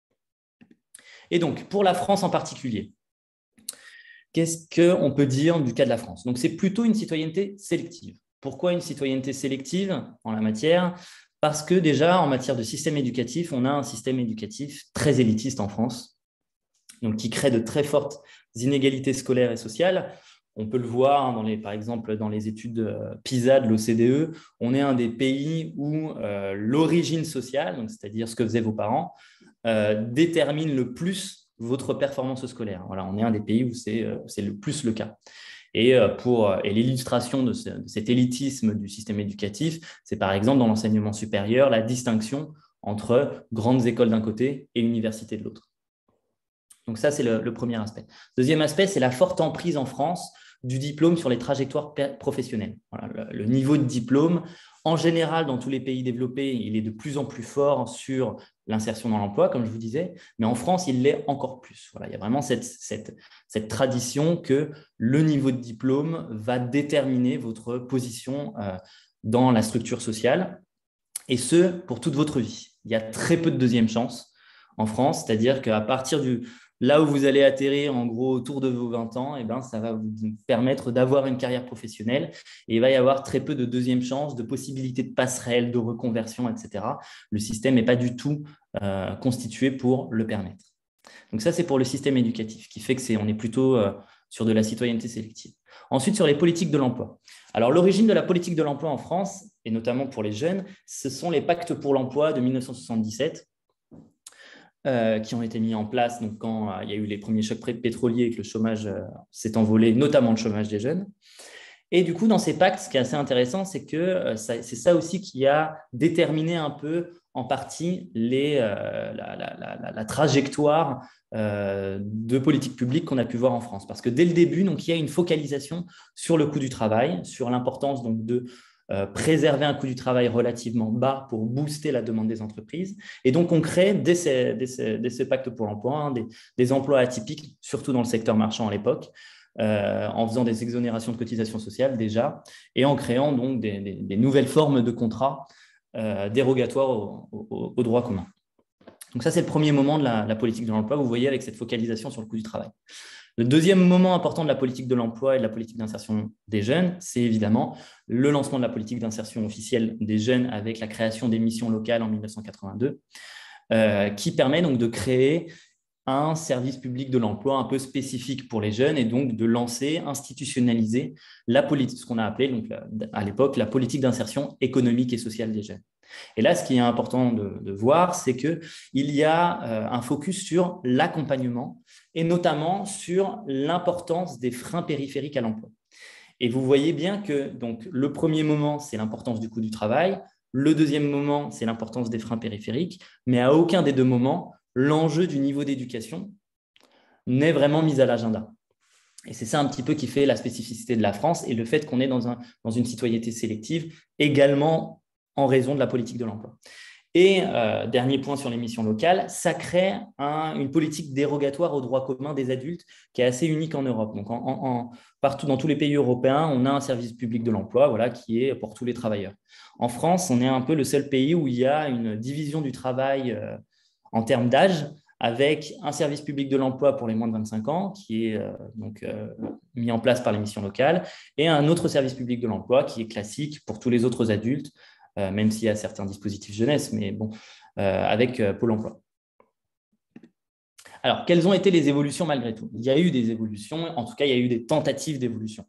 Et donc, pour la France en particulier, qu'est-ce qu'on peut dire du cas de la France? Donc, c'est plutôt une citoyenneté sélective. Pourquoi une citoyenneté sélective en la matière? Parce que déjà, en matière de système éducatif, on a un système éducatif très élitiste en France, donc qui crée de très fortes inégalités scolaires et sociales. On peut le voir, dans les, par exemple, dans les études PISA de l'O C D E, on est un des pays où euh, l'origine sociale, donc c'est-à-dire ce que faisaient vos parents, euh, détermine le plus votre performance scolaire. Voilà, on est un des pays où c'est, c'est le plus le cas. Et, pour, et l'illustration de, ce, de cet élitisme du système éducatif, c'est par exemple dans l'enseignement supérieur, la distinction entre grandes écoles d'un côté et universités de l'autre. Donc ça, c'est le, le premier aspect. Deuxième aspect, c'est la forte emprise en France du diplôme sur les trajectoires professionnelles. Voilà, le, le niveau de diplôme, en général, dans tous les pays développés, il est de plus en plus fort sur l'insertion dans l'emploi, comme je vous disais, mais en France, il l'est encore plus. Voilà, il y a vraiment cette, cette, cette tradition que le niveau de diplôme va déterminer votre position euh, dans la structure sociale, et ce, pour toute votre vie. Il y a très peu de deuxième chance en France, c'est-à-dire qu'à partir du... Là où vous allez atterrir, en gros, autour de vos vingt ans, eh ben, ça va vous permettre d'avoir une carrière professionnelle et il va y avoir très peu de deuxième chance, de possibilités de passerelle, de reconversion, et cetera. Le système n'est pas du tout euh, constitué pour le permettre. Donc ça, c'est pour le système éducatif, qui fait que c'est, on est plutôt euh, sur de la citoyenneté sélective. Ensuite, sur les politiques de l'emploi. Alors, l'origine de la politique de l'emploi en France, et notamment pour les jeunes, ce sont les pactes pour l'emploi de mille neuf cent soixante-dix-sept. Euh, qui ont été mis en place donc, quand euh, il y a eu les premiers chocs pétroliers et que le chômage euh, s'est envolé, notamment le chômage des jeunes. Et du coup, dans ces pactes, ce qui est assez intéressant, c'est que euh, ça, c'est ça aussi qui a déterminé un peu, en partie, les, euh, la, la, la, la trajectoire euh, de politique publique qu'on a pu voir en France. Parce que dès le début, donc, il y a une focalisation sur le coût du travail, sur l'importance donc, de Euh, préserver un coût du travail relativement bas pour booster la demande des entreprises. Et donc, on crée, dès ces, dès ces, dès ces pactes pour l'emploi, hein, des, des emplois atypiques, surtout dans le secteur marchand à l'époque, euh, en faisant des exonérations de cotisations sociales déjà, et en créant donc des, des, des nouvelles formes de contrats euh, dérogatoires au, au, au droit commun. Donc ça, c'est le premier moment de la, la politique de l'emploi, vous voyez, avec cette focalisation sur le coût du travail. Le deuxième moment important de la politique de l'emploi et de la politique d'insertion des jeunes, c'est évidemment le lancement de la politique d'insertion officielle des jeunes avec la création des missions locales en mille neuf cent quatre-vingt-deux, euh, qui permet donc de créer un service public de l'emploi un peu spécifique pour les jeunes et donc de lancer, institutionnaliser la politique, ce qu'on a appelé donc, à l'époque la politique d'insertion économique et sociale des jeunes. Et là, ce qui est important de, de voir, c'est qu'il y a euh, un focus sur l'accompagnement et notamment sur l'importance des freins périphériques à l'emploi. Et vous voyez bien que donc, le premier moment, c'est l'importance du coût du travail. Le deuxième moment, c'est l'importance des freins périphériques. Mais à aucun des deux moments, l'enjeu du niveau d'éducation n'est vraiment mis à l'agenda. Et c'est ça un petit peu qui fait la spécificité de la France et le fait qu'on est dans, un, dans une citoyenneté sélective également en raison de la politique de l'emploi. Et euh, dernier point sur les missions locales, ça crée un, une politique dérogatoire au droit commun des adultes qui est assez unique en Europe. Donc, en, en, partout dans tous les pays européens, on a un service public de l'emploi voilà, qui est pour tous les travailleurs. En France, on est un peu le seul pays où il y a une division du travail euh, en termes d'âge, avec un service public de l'emploi pour les moins de vingt-cinq ans, qui est euh, donc, euh, mis en place par les missions locales, et un autre service public de l'emploi qui est classique pour tous les autres adultes, Euh, même s'il y a certains dispositifs jeunesse, mais bon, euh, avec euh, Pôle emploi. Alors, quelles ont été les évolutions malgré tout? Il y a eu des évolutions, en tout cas, il y a eu des tentatives d'évolution.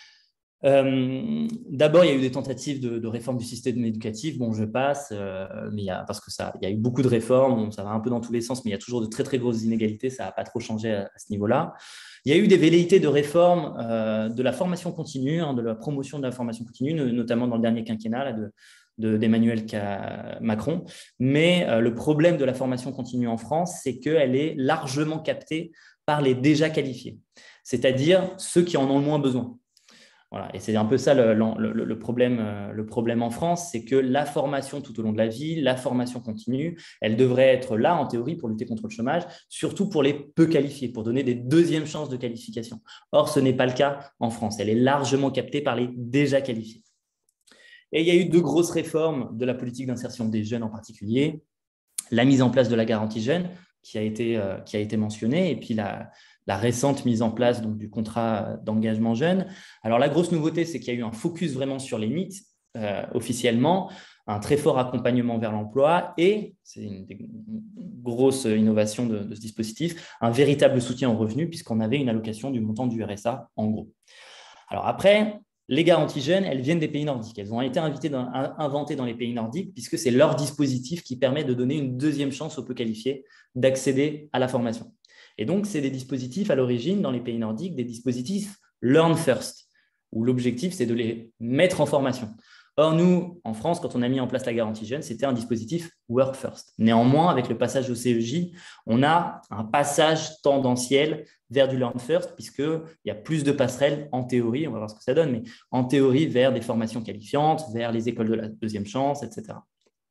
Euh, D'abord, il y a eu des tentatives de, de réforme du système éducatif. Bon, je passe, euh, mais il y a, parce que ça, il y a eu beaucoup de réformes, bon, ça va un peu dans tous les sens, mais il y a toujours de très, très grosses inégalités, ça n'a pas trop changé à, à ce niveau-là. Il y a eu des velléités de réforme euh, de la formation continue, hein, de la promotion de la formation continue, notamment dans le dernier quinquennat là, de d'Emmanuel Macron. Mais euh, le problème de la formation continue en France, c'est qu'elle est largement captée par les déjà qualifiés, c'est-à-dire ceux qui en ont le moins besoin. Voilà. Et c'est un peu ça le, le, le, problème, le problème en France, c'est que la formation tout au long de la vie, la formation continue, elle devrait être là en théorie pour lutter contre le chômage, surtout pour les peu qualifiés, pour donner des deuxièmes chances de qualification. Or, ce n'est pas le cas en France. Elle est largement captée par les déjà qualifiés. Et il y a eu deux grosses réformes de la politique d'insertion des jeunes en particulier. La mise en place de la garantie jeune, qui a été, euh, qui a été mentionnée, et puis la, la récente mise en place donc, du contrat d'engagement jeune. Alors, la grosse nouveauté, c'est qu'il y a eu un focus vraiment sur les N I T, euh, officiellement, un très fort accompagnement vers l'emploi et, c'est une, une grosse innovation de, de ce dispositif, un véritable soutien aux revenus, puisqu'on avait une allocation du montant du R S A, en gros. Alors après, les garanties jeunes, elles viennent des pays nordiques. Elles ont été dans, inventées dans les pays nordiques puisque c'est leur dispositif qui permet de donner une deuxième chance aux peu qualifiés d'accéder à la formation. Et donc, c'est des dispositifs à l'origine, dans les pays nordiques, des dispositifs Learn First, où l'objectif, c'est de les mettre en formation. Or, nous, en France, quand on a mis en place la garantie jeune, c'était un dispositif Work First. Néanmoins, avec le passage au C E J, on a un passage tendanciel vers du Learn First, puisqu'il y a plus de passerelles en théorie, on va voir ce que ça donne, mais en théorie vers des formations qualifiantes, vers les écoles de la deuxième chance, et cetera.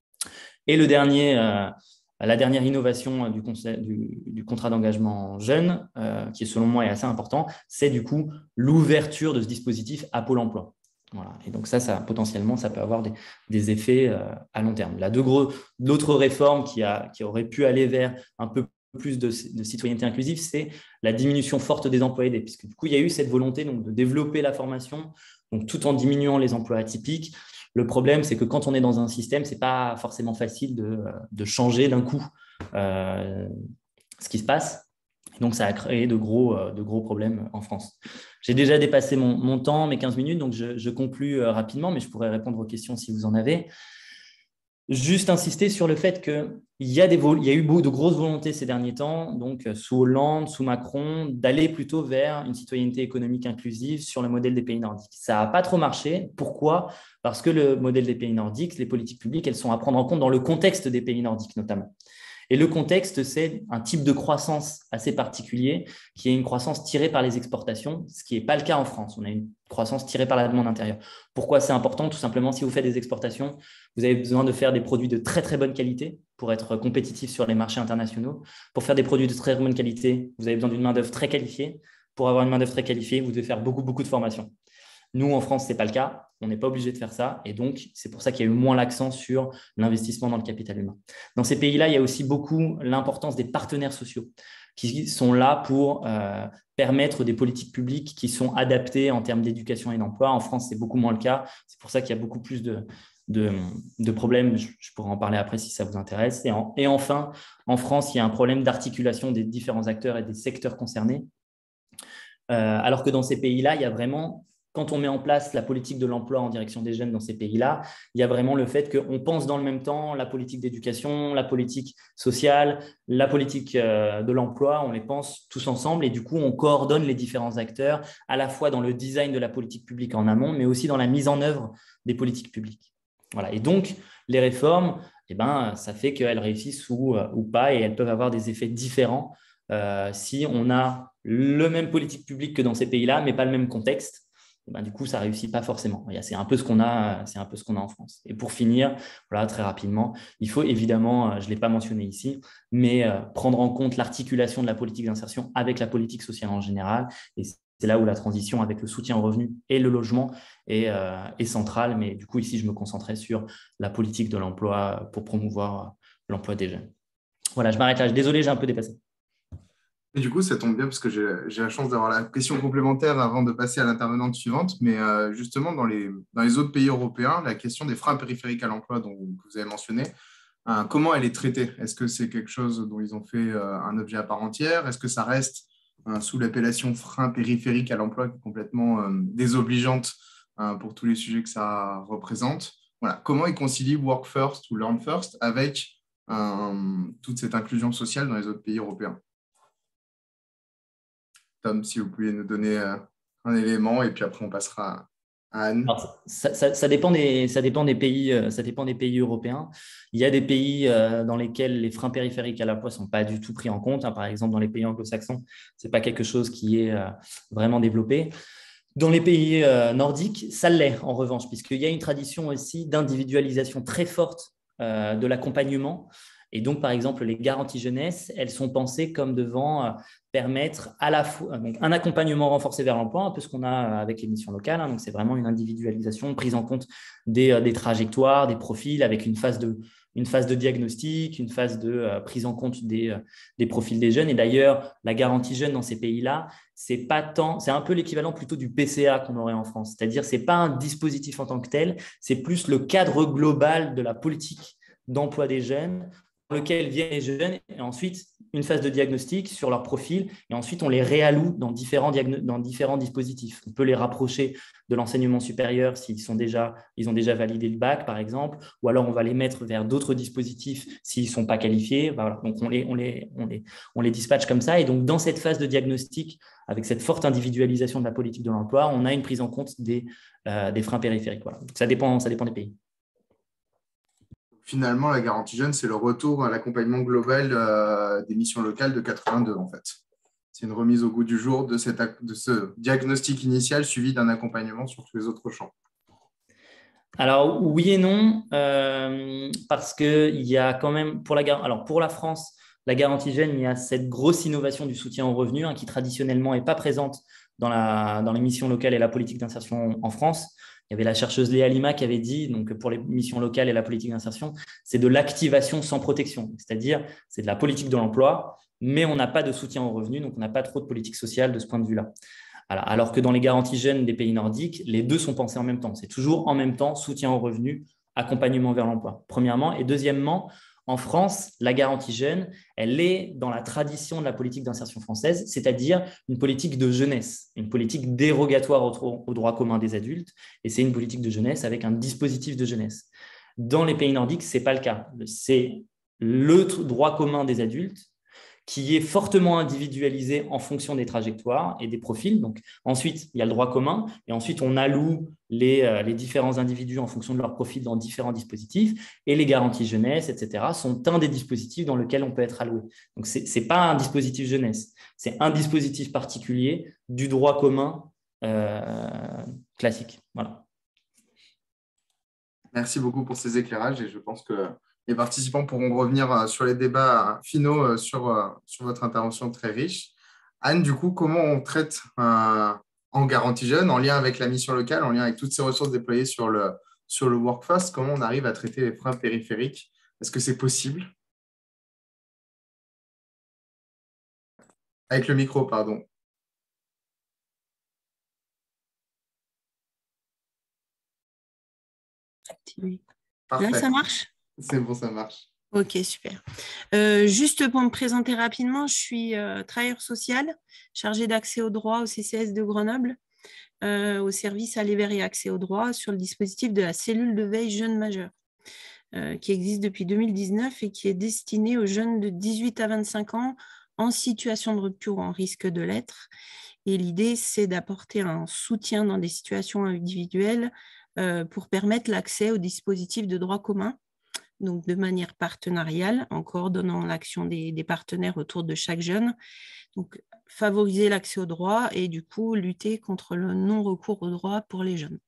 Et le dernier, euh, la dernière innovation du, du, du contrat d'engagement jeune, euh, qui selon moi est assez important, c'est du coup l'ouverture de ce dispositif à Pôle emploi. Voilà. Et donc ça, ça, potentiellement, ça peut avoir des, des effets euh, à long terme. Là, l'autre réforme qui, a, qui aurait pu aller vers un peu plus de, de citoyenneté inclusive, c'est la diminution forte des emplois aidés, puisque du coup, il y a eu cette volonté donc, de développer la formation, donc, tout en diminuant les emplois atypiques. Le problème, c'est que quand on est dans un système, ce n'est pas forcément facile de, de changer d'un coup euh, ce qui se passe. Donc, ça a créé de gros, de gros problèmes en France. J'ai déjà dépassé mon, mon temps, mes quinze minutes, donc je, je conclus rapidement, mais je pourrais répondre aux questions si vous en avez. Juste insister sur le fait qu'il y a, des, il y a eu beaucoup de grosses volontés ces derniers temps, donc sous Hollande, sous Macron, d'aller plutôt vers une citoyenneté économique inclusive sur le modèle des pays nordiques. Ça n'a pas trop marché. Pourquoi? Parce que le modèle des pays nordiques, les politiques publiques, elles sont à prendre en compte dans le contexte des pays nordiques notamment. Et le contexte, c'est un type de croissance assez particulier qui est une croissance tirée par les exportations, ce qui n'est pas le cas en France. On a une croissance tirée par la demande intérieure. Pourquoi c'est important? Tout simplement, si vous faites des exportations, vous avez besoin de faire des produits de très, très bonne qualité pour être compétitif sur les marchés internationaux. Pour faire des produits de très bonne qualité, vous avez besoin d'une main-d'œuvre très qualifiée. pour avoir une main-d'œuvre très qualifiée, vous devez faire beaucoup, beaucoup de formations. Nous, en France, ce n'est pas le cas. On n'est pas obligé de faire ça. Et donc, c'est pour ça qu'il y a eu moins l'accent sur l'investissement dans le capital humain. Dans ces pays-là, il y a aussi beaucoup l'importance des partenaires sociaux qui sont là pour euh, permettre des politiques publiques qui sont adaptées en termes d'éducation et d'emploi. En France, c'est beaucoup moins le cas. C'est pour ça qu'il y a beaucoup plus de, de, de problèmes. Je, je pourrais en parler après si ça vous intéresse. Et, en, et enfin, en France, il y a un problème d'articulation des différents acteurs et des secteurs concernés. Euh, alors que dans ces pays-là, il y a vraiment, quand on met en place la politique de l'emploi en direction des jeunes dans ces pays-là, il y a vraiment le fait qu'on pense dans le même temps la politique d'éducation, la politique sociale, la politique euh, de l'emploi, on les pense tous ensemble et du coup, on coordonne les différents acteurs à la fois dans le design de la politique publique en amont, mais aussi dans la mise en œuvre des politiques publiques. Voilà. Et donc, les réformes, eh ben, ça fait qu'elles réussissent ou, ou pas et elles peuvent avoir des effets différents euh, si on a le même politique publique que dans ces pays-là, mais pas le même contexte. Ben, du coup, ça ne réussit pas forcément. C'est un peu ce qu'on a, c'est un peu ce qu'on a en France. Et pour finir, voilà, très rapidement, il faut évidemment, je ne l'ai pas mentionné ici, mais euh, prendre en compte l'articulation de la politique d'insertion avec la politique sociale en général. Et c'est là où la transition avec le soutien aux revenus et le logement est, euh, est centrale. Mais du coup, ici, je me concentrais sur la politique de l'emploi pour promouvoir l'emploi des jeunes. Voilà, je m'arrête là. Désolé, j'ai un peu dépassé. Et du coup, ça tombe bien parce que j'ai la chance d'avoir la question complémentaire avant de passer à l'intervenante suivante. Mais euh, justement, dans les, dans les autres pays européens, la question des freins périphériques à l'emploi dont vous avez mentionné, euh, comment elle est traitée? Est-ce que c'est quelque chose dont ils ont fait euh, un objet à part entière? Est-ce que ça reste euh, sous l'appellation frein périphérique à l'emploi qui est complètement euh, désobligeante euh, pour tous les sujets que ça représente? Voilà. Comment ils concilient Work First ou Learn First avec euh, toute cette inclusion sociale dans les autres pays européens? Tom, si vous pouviez nous donner euh, un élément et puis après on passera à Anne. Alors, ça, ça, ça, dépend des, ça, dépend des pays, ça dépend des pays européens. Il y a des pays euh, dans lesquels les freins périphériques à l'emploi ne sont pas du tout pris en compte. Hein. Par exemple, dans les pays anglo-saxons, ce n'est pas quelque chose qui est euh, vraiment développé. Dans les pays euh, nordiques, ça l'est en revanche, puisqu'il y a une tradition aussi d'individualisation très forte euh, de l'accompagnement. Et donc, par exemple, les garanties jeunesse, elles sont pensées comme devant euh, permettre à la fois donc, un accompagnement renforcé vers l'emploi, un peu ce qu'on a avec les missions locales. Hein, donc, c'est vraiment une individualisation, prise en compte des, euh, des trajectoires, des profils, avec une phase de, une phase de diagnostic, une phase de euh, prise en compte des, euh, des profils des jeunes. Et d'ailleurs, la garantie jeune dans ces pays-là, c'est pas tant, c'est un peu l'équivalent plutôt du P C A qu'on aurait en France. C'est-à-dire, c'est pas un dispositif en tant que tel, c'est plus le cadre global de la politique d'emploi des jeunes, dans lequel viennent les jeunes, et ensuite une phase de diagnostic sur leur profil, et ensuite on les réalloue dans différents, dans différents dispositifs. On peut les rapprocher de l'enseignement supérieur s'ils sont déjà, ils ont déjà validé le bac, par exemple, ou alors on va les mettre vers d'autres dispositifs s'ils ne sont pas qualifiés. Voilà. Donc on les, on, les, on, les, on les dispatche comme ça, et donc dans cette phase de diagnostic, avec cette forte individualisation de la politique de l'emploi, on a une prise en compte des, euh, des freins périphériques. Voilà. Donc ça dépend, ça dépend des pays. Finalement, la garantie jeune, c'est le retour à l'accompagnement global euh, des missions locales de quatre-vingt-deux, en fait. C'est une remise au goût du jour de, cette, de ce diagnostic initial suivi d'un accompagnement sur tous les autres champs. Alors, oui et non, euh, parce qu'il y a quand même, pour la, alors, pour la France, la garantie jeune, il y a cette grosse innovation du soutien aux revenus hein, qui traditionnellement n'est pas présente dans, la, dans les missions locales et la politique d'insertion en France. Il y avait la chercheuse Léa Lima qui avait dit, donc pour les missions locales et la politique d'insertion, c'est de l'activation sans protection. C'est-à-dire, c'est de la politique de l'emploi, mais on n'a pas de soutien aux revenus, donc on n'a pas trop de politique sociale de ce point de vue-là. Alors, alors que dans les garanties jeunes des pays nordiques, les deux sont pensés en même temps. C'est toujours en même temps soutien aux revenus, accompagnement vers l'emploi, premièrement. Et deuxièmement, en France, la garantie jeune, elle est dans la tradition de la politique d'insertion française, c'est-à-dire une politique de jeunesse, une politique dérogatoire au, au droit commun des adultes, et c'est une politique de jeunesse avec un dispositif de jeunesse. Dans les pays nordiques, ce n'est pas le cas. C'est le droit commun des adultes qui est fortement individualisé en fonction des trajectoires et des profils. Donc, ensuite, il y a le droit commun et ensuite, on alloue les, euh, les différents individus en fonction de leur profil dans différents dispositifs et les garanties jeunesse, et cetera, sont un des dispositifs dans lesquels on peut être alloué. Donc, ce n'est pas un dispositif jeunesse, c'est un dispositif particulier du droit commun euh, classique. Voilà. Merci beaucoup pour ces éclairages et je pense que les participants pourront revenir sur les débats finaux sur, sur votre intervention très riche. Anne, du coup, comment on traite euh, en garantie jeune, en lien avec la mission locale, en lien avec toutes ces ressources déployées sur le, sur le workforce, comment on arrive à traiter les freins périphériques? Est-ce que c'est possible? Avec le micro, pardon. Là, ça Parfait. marche? C'est bon, ça marche. Ok, super. Euh, juste pour me présenter rapidement, je suis euh, travailleur social, chargée d'accès au droit au C C S de Grenoble, euh, au service aller vers et accès au droit sur le dispositif de la cellule de veille jeunes majeurs, euh, qui existe depuis deux mille dix-neuf et qui est destinée aux jeunes de dix-huit à vingt-cinq ans en situation de rupture ou en risque de l'être. Et l'idée, c'est d'apporter un soutien dans des situations individuelles euh, pour permettre l'accès aux dispositifs de droit commun, donc de manière partenariale, en coordonnant l'action des, des partenaires autour de chaque jeune. Donc, favoriser l'accès au droit et du coup, lutter contre le non-recours au droit pour les jeunes.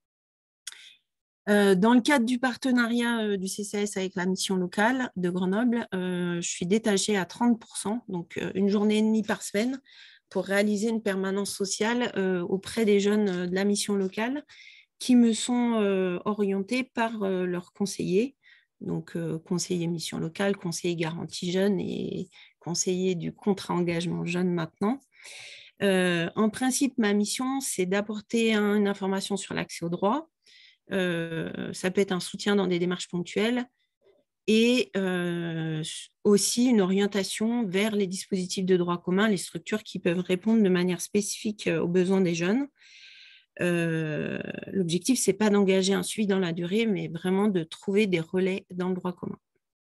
Euh, dans le cadre du partenariat euh, du C C S avec la mission locale de Grenoble, euh, je suis détachée à trente pour cent, donc euh, une journée et demie par semaine, pour réaliser une permanence sociale euh, auprès des jeunes euh, de la mission locale qui me sont euh, orientés par euh, leurs conseillers, donc euh, conseiller mission locale, conseiller garantie jeune et conseiller du contrat engagement jeune maintenant. Euh, en principe, ma mission, c'est d'apporter un, une information sur l'accès au droit. Euh, ça peut être un soutien dans des démarches ponctuelles et euh, aussi une orientation vers les dispositifs de droit commun, les structures qui peuvent répondre de manière spécifique aux besoins des jeunes. Euh, l'objectif, ce n'est pas d'engager un suivi dans la durée, mais vraiment de trouver des relais dans le droit commun.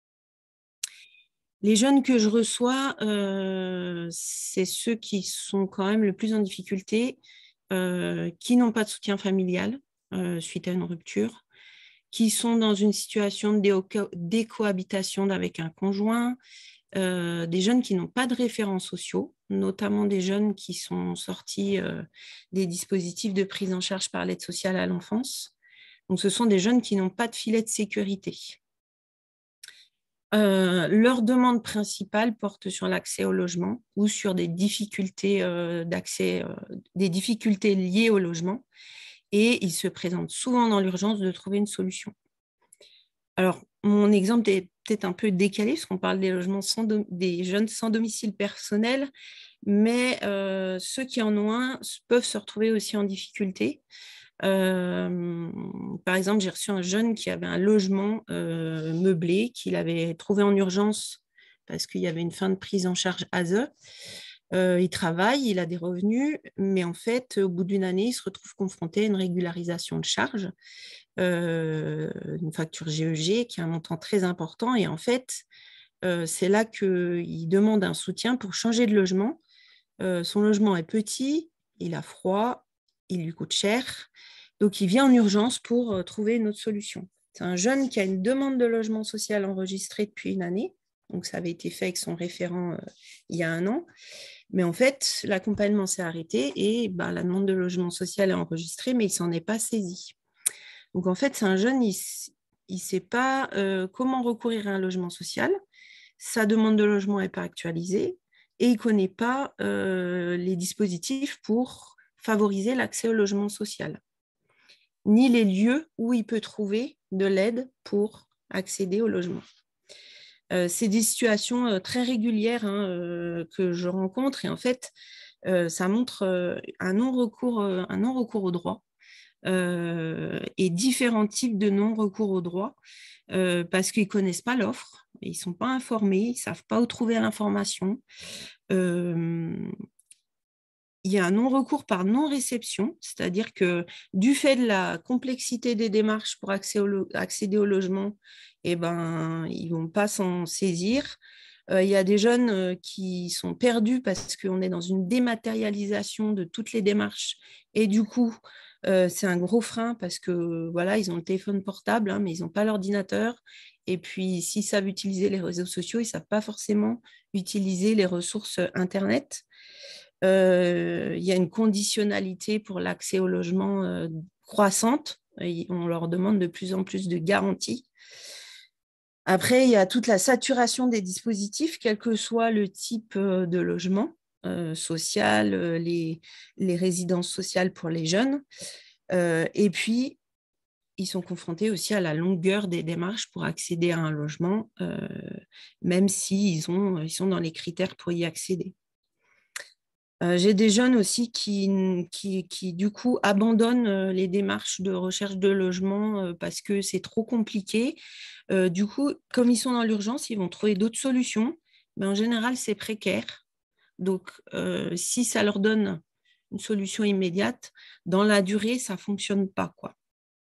Les jeunes que je reçois, euh, c'est ceux qui sont quand même le plus en difficulté, euh, qui n'ont pas de soutien familial euh, suite à une rupture, qui sont dans une situation de décohabitation avec un conjoint, euh, des jeunes qui n'ont pas de référents sociaux, notamment des jeunes qui sont sortis euh, des dispositifs de prise en charge par l'aide sociale à l'enfance. Donc, ce sont des jeunes qui n'ont pas de filet de sécurité. Euh, leur demande principale porte sur l'accès au logement ou sur des difficultés euh, d'accès, euh, des difficultés liées au logement, et ils se présentent souvent dans l'urgence de trouver une solution. Alors, mon exemple est peut-être un peu décalé, parce qu'on parle des logements sans do- des jeunes sans domicile personnel, mais euh, ceux qui en ont un peuvent se retrouver aussi en difficulté. Euh, par exemple, j'ai reçu un jeune qui avait un logement euh, meublé qu'il avait trouvé en urgence parce qu'il y avait une fin de prise en charge A S E. Euh, il travaille, il a des revenus, mais en fait, au bout d'une année, il se retrouve confronté à une régularisation de charges, euh, une facture G E G qui a un montant très important. Et en fait, euh, c'est là qu'il demande un soutien pour changer de logement. Euh, son logement est petit, il a froid, il lui coûte cher. Donc, il vient en urgence pour euh, trouver une autre solution. C'est un jeune qui a une demande de logement social enregistrée depuis une année. Donc, ça avait été fait avec son référent euh, il y a un an. Mais en fait, l'accompagnement s'est arrêté et bah, la demande de logement social est enregistrée, mais il ne s'en est pas saisi. Donc, en fait, c'est un jeune, il ne sait pas euh, comment recourir à un logement social. Sa demande de logement n'est pas actualisée et il ne connaît pas euh, les dispositifs pour favoriser l'accès au logement social, ni les lieux où il peut trouver de l'aide pour accéder au logement. Euh, c'est des situations euh, très régulières hein, euh, que je rencontre et en fait, euh, ça montre euh, un non-recours, euh, un non-recours au droit euh, et différents types de non-recours au droit euh, parce qu'ils ne connaissent pas l'offre, ils ne sont pas informés, ils ne savent pas où trouver l'information. Euh, il y a un non-recours par non-réception, c'est-à-dire que du fait de la complexité des démarches pour accéder au, accéder au logement, eh ben, ils ne vont pas s'en saisir. Euh, il y a des jeunes euh, qui sont perdus parce qu'on est dans une dématérialisation de toutes les démarches. Et du coup, euh, c'est un gros frein parce que voilà, ils ont le téléphone portable, hein, mais ils n'ont pas l'ordinateur. Et puis, s'ils savent utiliser les réseaux sociaux, ils ne savent pas forcément utiliser les ressources Internet. Euh, il y a une conditionnalité pour l'accès au logement euh, croissante. Et on leur demande de plus en plus de garanties. Après, il y a toute la saturation des dispositifs, quel que soit le type de logement. euh, social, euh, les, les résidences sociales pour les jeunes. Euh, et puis, ils sont confrontés aussi à la longueur des démarches pour accéder à un logement, euh, même s'ils ont, ils sont dans les critères pour y accéder. Euh, j'ai des jeunes aussi qui, qui, qui, du coup, abandonnent euh, les démarches de recherche de logement euh, parce que c'est trop compliqué. Euh, du coup, comme ils sont dans l'urgence, ils vont trouver d'autres solutions, mais en général, c'est précaire. Donc, euh, si ça leur donne une solution immédiate, dans la durée, ça ne fonctionne pas, quoi.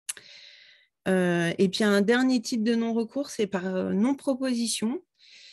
Euh, et puis, un dernier type de non-recours, c'est par euh, non-proposition.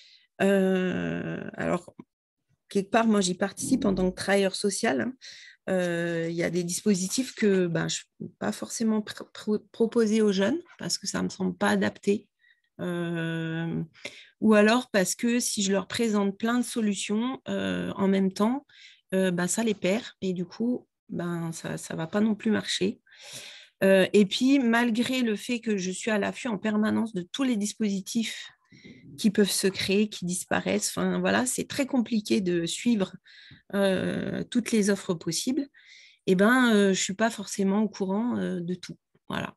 Euh, alors, quelque part, moi, j'y participe en tant que travailleur social. Hein. Euh, il y a des dispositifs que ben, je ne peux pas forcément pr pr proposer aux jeunes parce que ça ne me semble pas adapté. Euh, ou alors parce que si je leur présente plein de solutions euh, en même temps, euh, ben, ça les perd et du coup, ben, ça ne va pas non plus marcher. Euh, et puis, malgré le fait que je suis à l'affût en permanence de tous les dispositifs qui peuvent se créer, qui disparaissent, enfin, voilà, c'est très compliqué de suivre euh, toutes les offres possibles, et ben, euh, je ne suis pas forcément au courant euh, de tout. Voilà.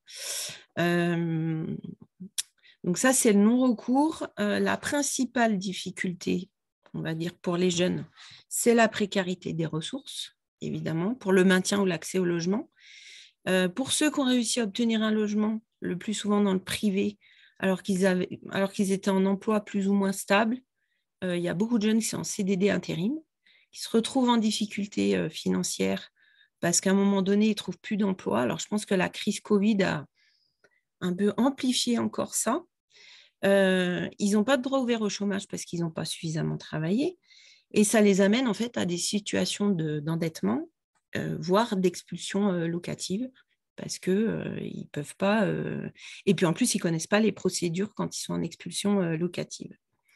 Euh, donc ça, c'est le non-recours. Euh, la principale difficulté, on va dire, pour les jeunes, c'est la précarité des ressources, évidemment, pour le maintien ou l'accès au logement. Euh, pour ceux qui ont réussi à obtenir un logement, le plus souvent dans le privé, alors qu'ils avaient, alors qu'ils étaient en emploi plus ou moins stable, euh, il y a beaucoup de jeunes qui sont en C D D intérim, qui se retrouvent en difficulté euh, financière parce qu'à un moment donné, ils ne trouvent plus d'emploi. Alors, je pense que la crise Covid a un peu amplifié encore ça. Euh, ils n'ont pas de droit ouvert au chômage parce qu'ils n'ont pas suffisamment travaillé. Et ça les amène en fait à des situations de, d'endettement, euh, voire d'expulsion euh, locative, parce qu'ils euh, ne peuvent pas... Euh... Et puis en plus, ils ne connaissent pas les procédures quand ils sont en expulsion euh, locative.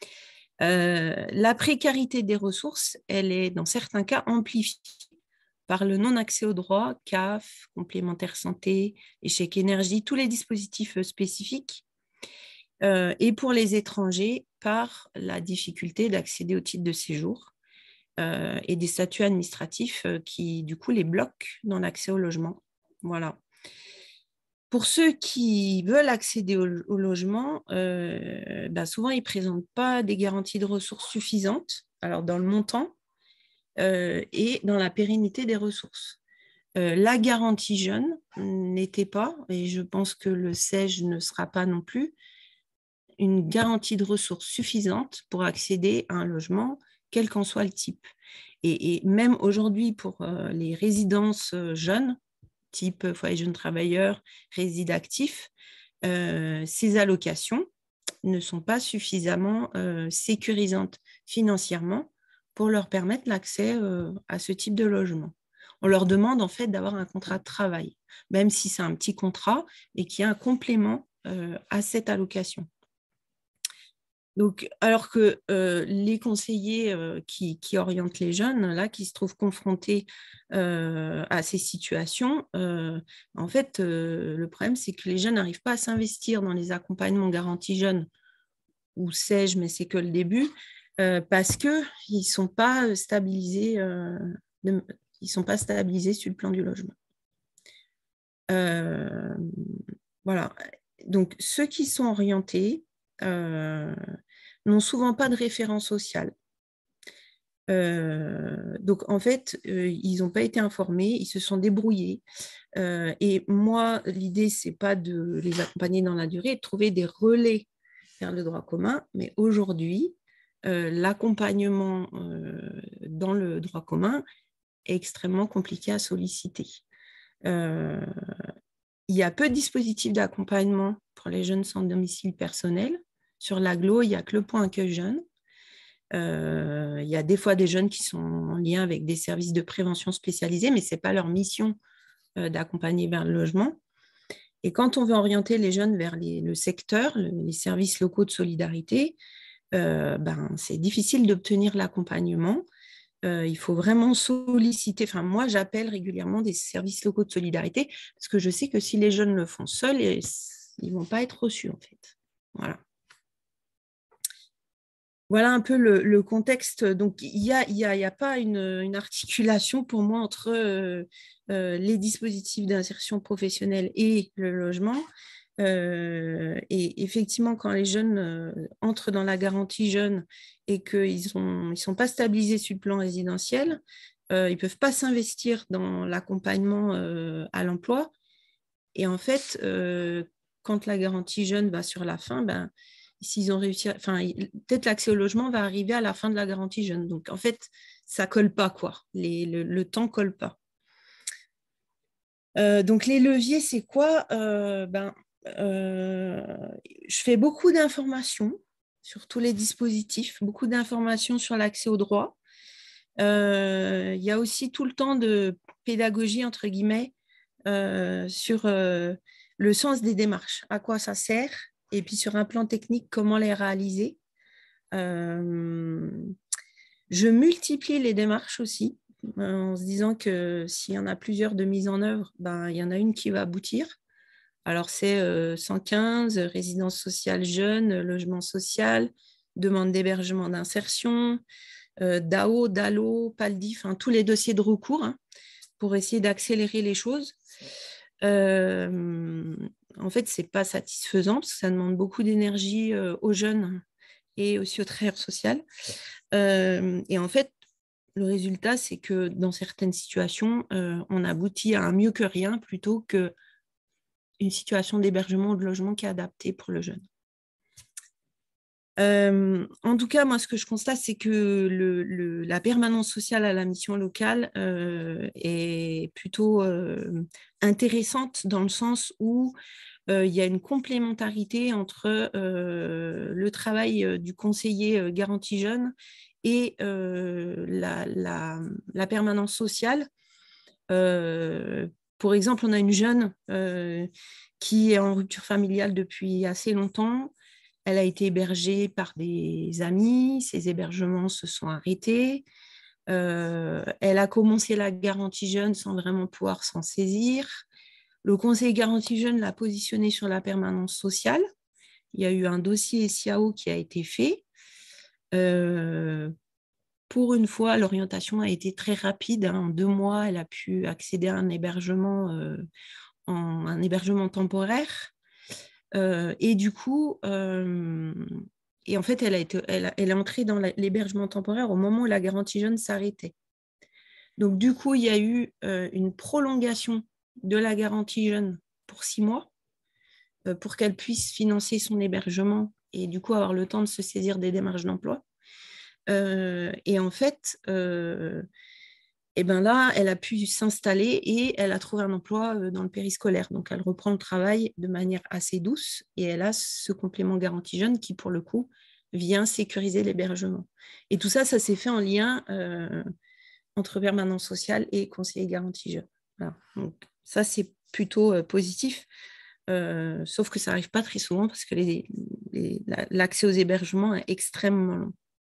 Euh, la précarité des ressources, elle est dans certains cas amplifiée par le non-accès aux droits, C A F, complémentaire santé, échec énergie, tous les dispositifs spécifiques. Euh, et pour les étrangers, par la difficulté d'accéder au titre de séjour euh, et des statuts administratifs euh, qui, du coup, les bloquent dans l'accès au logement. Voilà. Pour ceux qui veulent accéder au, au logement, euh, ben souvent, ils ne présentent pas des garanties de ressources suffisantes, alors dans le montant euh, et dans la pérennité des ressources. Euh, la garantie jeune n'était pas, et je pense que le S E G ne sera pas non plus, une garantie de ressources suffisante pour accéder à un logement, quel qu'en soit le type. Et, et même aujourd'hui, pour euh, les résidences jeunes, type foyer jeune travailleur, réside actif, euh, ces allocations ne sont pas suffisamment euh, sécurisantes financièrement pour leur permettre l'accès euh, à ce type de logement. On leur demande en fait d'avoir un contrat de travail, même si c'est un petit contrat et qui est un complément euh, à cette allocation. Donc, alors que euh, les conseillers euh, qui, qui orientent les jeunes, là, qui se trouvent confrontés euh, à ces situations, euh, en fait, euh, le problème, c'est que les jeunes n'arrivent pas à s'investir dans les accompagnements garantis jeunes, ou sais-je, mais c'est que le début, euh, parce qu'ils ne sont pas stabilisés, euh, de, ils sont pas stabilisés sur le plan du logement. Euh, voilà. Donc, ceux qui sont orientés, euh, n'ont souvent pas de référent social. Euh, donc, en fait, euh, ils n'ont pas été informés, ils se sont débrouillés. Euh, et moi, l'idée, ce n'est pas de les accompagner dans la durée, de trouver des relais vers le droit commun, mais aujourd'hui, euh, l'accompagnement euh, dans le droit commun est extrêmement compliqué à solliciter. Euh, il y a peu de dispositifs d'accompagnement pour les jeunes sans domicile personnel. Sur l'agglo, il n'y a que le point accueil jeune. Euh, il y a des fois des jeunes qui sont en lien avec des services de prévention spécialisés, mais ce n'est pas leur mission euh, d'accompagner vers le logement. Et quand on veut orienter les jeunes vers les, le secteur, le, les services locaux de solidarité, euh, ben, c'est difficile d'obtenir l'accompagnement. Euh, il faut vraiment solliciter. Enfin, moi, j'appelle régulièrement des services locaux de solidarité parce que je sais que si les jeunes le font seuls, ils ne vont pas être reçus, en fait. Voilà. Voilà un peu le, le contexte. Donc, il n'y a, il y a, il y a pas une, une articulation pour moi entre euh, euh, les dispositifs d'insertion professionnelle et le logement. Euh, et effectivement, quand les jeunes euh, entrent dans la garantie jeune et qu'ils ne sont, ils sont pas stabilisés sur le plan résidentiel, euh, ils ne peuvent pas s'investir dans l'accompagnement euh, à l'emploi. Et en fait, euh, quand la garantie jeune va sur la fin, ben, s'ils ont réussi, à, enfin, peut-être l'accès au logement va arriver à la fin de la garantie jeune. Donc, en fait, ça colle pas, quoi. Les, le, le temps colle pas. Euh, donc, les leviers, c'est quoi euh, ben, euh, je fais beaucoup d'informations sur tous les dispositifs, beaucoup d'informations sur l'accès au droit. Euh, il y a aussi tout le temps de pédagogie, entre guillemets, euh, sur euh, le sens des démarches, à quoi ça sert, et puis sur un plan technique, comment les réaliser. Euh, je multiplie les démarches aussi, euh, en se disant que s'il y en a plusieurs de mise en œuvre, ben, il y en a une qui va aboutir. Alors, c'est euh, cent quinze, résidence sociale jeune, logement social, demande d'hébergement d'insertion, euh, D A O, D A L O, P A L D I, enfin, tous les dossiers de recours hein, pour essayer d'accélérer les choses. Euh, en fait, ce n'est pas satisfaisant parce que ça demande beaucoup d'énergie euh, aux jeunes et aussi aux travailleurs sociaux. Euh, et en fait, le résultat, c'est que dans certaines situations, euh, on aboutit à un mieux que rien plutôt que une situation d'hébergement ou de logement qui est adaptée pour le jeune. Euh, en tout cas, moi, ce que je constate, c'est que le, le, la permanence sociale à la mission locale euh, est plutôt euh, intéressante dans le sens où euh, il y a une complémentarité entre euh, le travail du conseiller euh, garantie jeune et euh, la, la, la permanence sociale. Euh, pour exemple, on a une jeune euh, qui est en rupture familiale depuis assez longtemps. Elle a été hébergée par des amis. Ses hébergements se sont arrêtés. Euh, elle a commencé la garantie jeune sans vraiment pouvoir s'en saisir. Le conseil garantie jeune l'a positionnée sur la permanence sociale. Il y a eu un dossier S I A O qui a été fait. Euh, Pour une fois, l'orientation a été très rapide. Hein. En deux mois, elle a pu accéder à un hébergement, euh, en, un hébergement temporaire. Euh, et du coup, euh, et en fait, elle, a été, elle, a, elle est entrée dans l'hébergement temporaire au moment où la garantie jeune s'arrêtait. Donc, du coup, il y a eu euh, une prolongation de la garantie jeune pour six mois euh, pour qu'elle puisse financer son hébergement et du coup avoir le temps de se saisir des démarches d'emploi. Euh, et en fait, euh, et ben là, elle a pu s'installer et elle a trouvé un emploi dans le périscolaire. Donc, elle reprend le travail de manière assez douce et elle a ce complément garantie jeune qui, pour le coup, vient sécuriser l'hébergement. Et tout ça, ça s'est fait en lien euh, entre permanence sociale et conseiller garantie jeune. Voilà. Donc, ça, c'est plutôt euh, positif. Euh, sauf que ça n'arrive pas très souvent parce que les, les, l'accès aux hébergements est extrêmement long.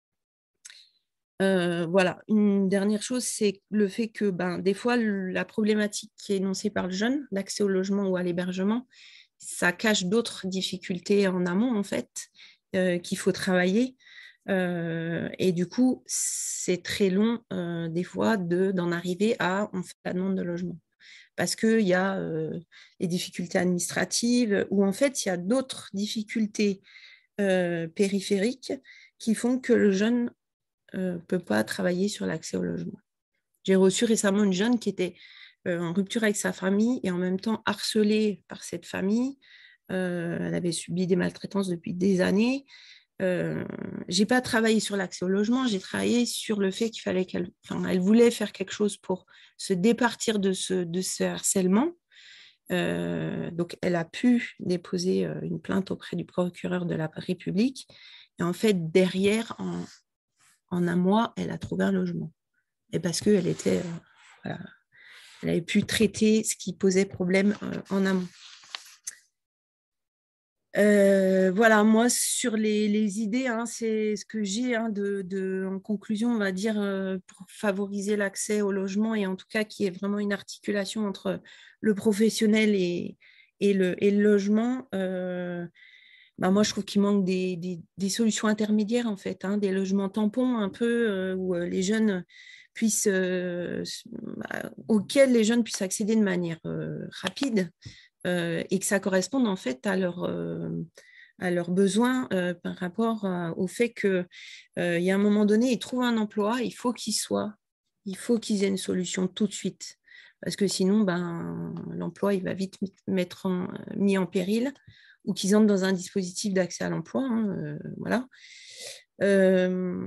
Euh, voilà, une dernière chose, c'est le fait que ben, des fois, la problématique qui est énoncée par le jeune, l'accès au logement ou à l'hébergement, ça cache d'autres difficultés en amont, en fait, euh, qu'il faut travailler. Euh, et du coup, c'est très long, euh, des fois, de, d'en arriver à en faire la demande de logement. Parce qu'il y a euh, les difficultés administratives ou en fait, il y a d'autres difficultés euh, périphériques qui font que le jeune ne euh, peut pas travailler sur l'accès au logement. J'ai reçu récemment une jeune qui était euh, en rupture avec sa famille et en même temps harcelée par cette famille. Euh, elle avait subi des maltraitances depuis des années. Euh, j'ai pas travaillé sur l'accès au logement, j'ai travaillé sur le fait qu'il fallait qu'elle, enfin, elle voulait faire quelque chose pour se départir de ce, de ce harcèlement. Euh, donc, elle a pu déposer euh, une plainte auprès du procureur de la République. Et en fait, derrière, en, en un mois, elle a trouvé un logement. Et parce qu'elle était, euh, voilà, elle avait pu traiter ce qui posait problème euh, en amont. Euh, voilà, moi, sur les, les idées, hein, c'est ce que j'ai hein, de, de, en conclusion, on va dire, euh, pour favoriser l'accès au logement et en tout cas qu'il y ait vraiment une articulation entre le professionnel et, et, le, et le logement. Euh, bah, moi, je trouve qu'il manque des, des, des solutions intermédiaires, en fait, hein, des logements tampons un peu euh, où euh, les jeunes puissent, euh, bah, auxquels les jeunes puissent accéder de manière euh, rapide euh, et que ça corresponde en fait à, leur, euh, à leurs besoins euh, par rapport à, au fait qu'il euh, y a un moment donné, ils trouvent un emploi, il faut qu'ils soient, il faut qu'ils aient une solution tout de suite. Parce que sinon, ben, l'emploi il va vite mettre en, mis en péril ou qu'ils entrent dans un dispositif d'accès à l'emploi. Hein, euh, voilà. Euh,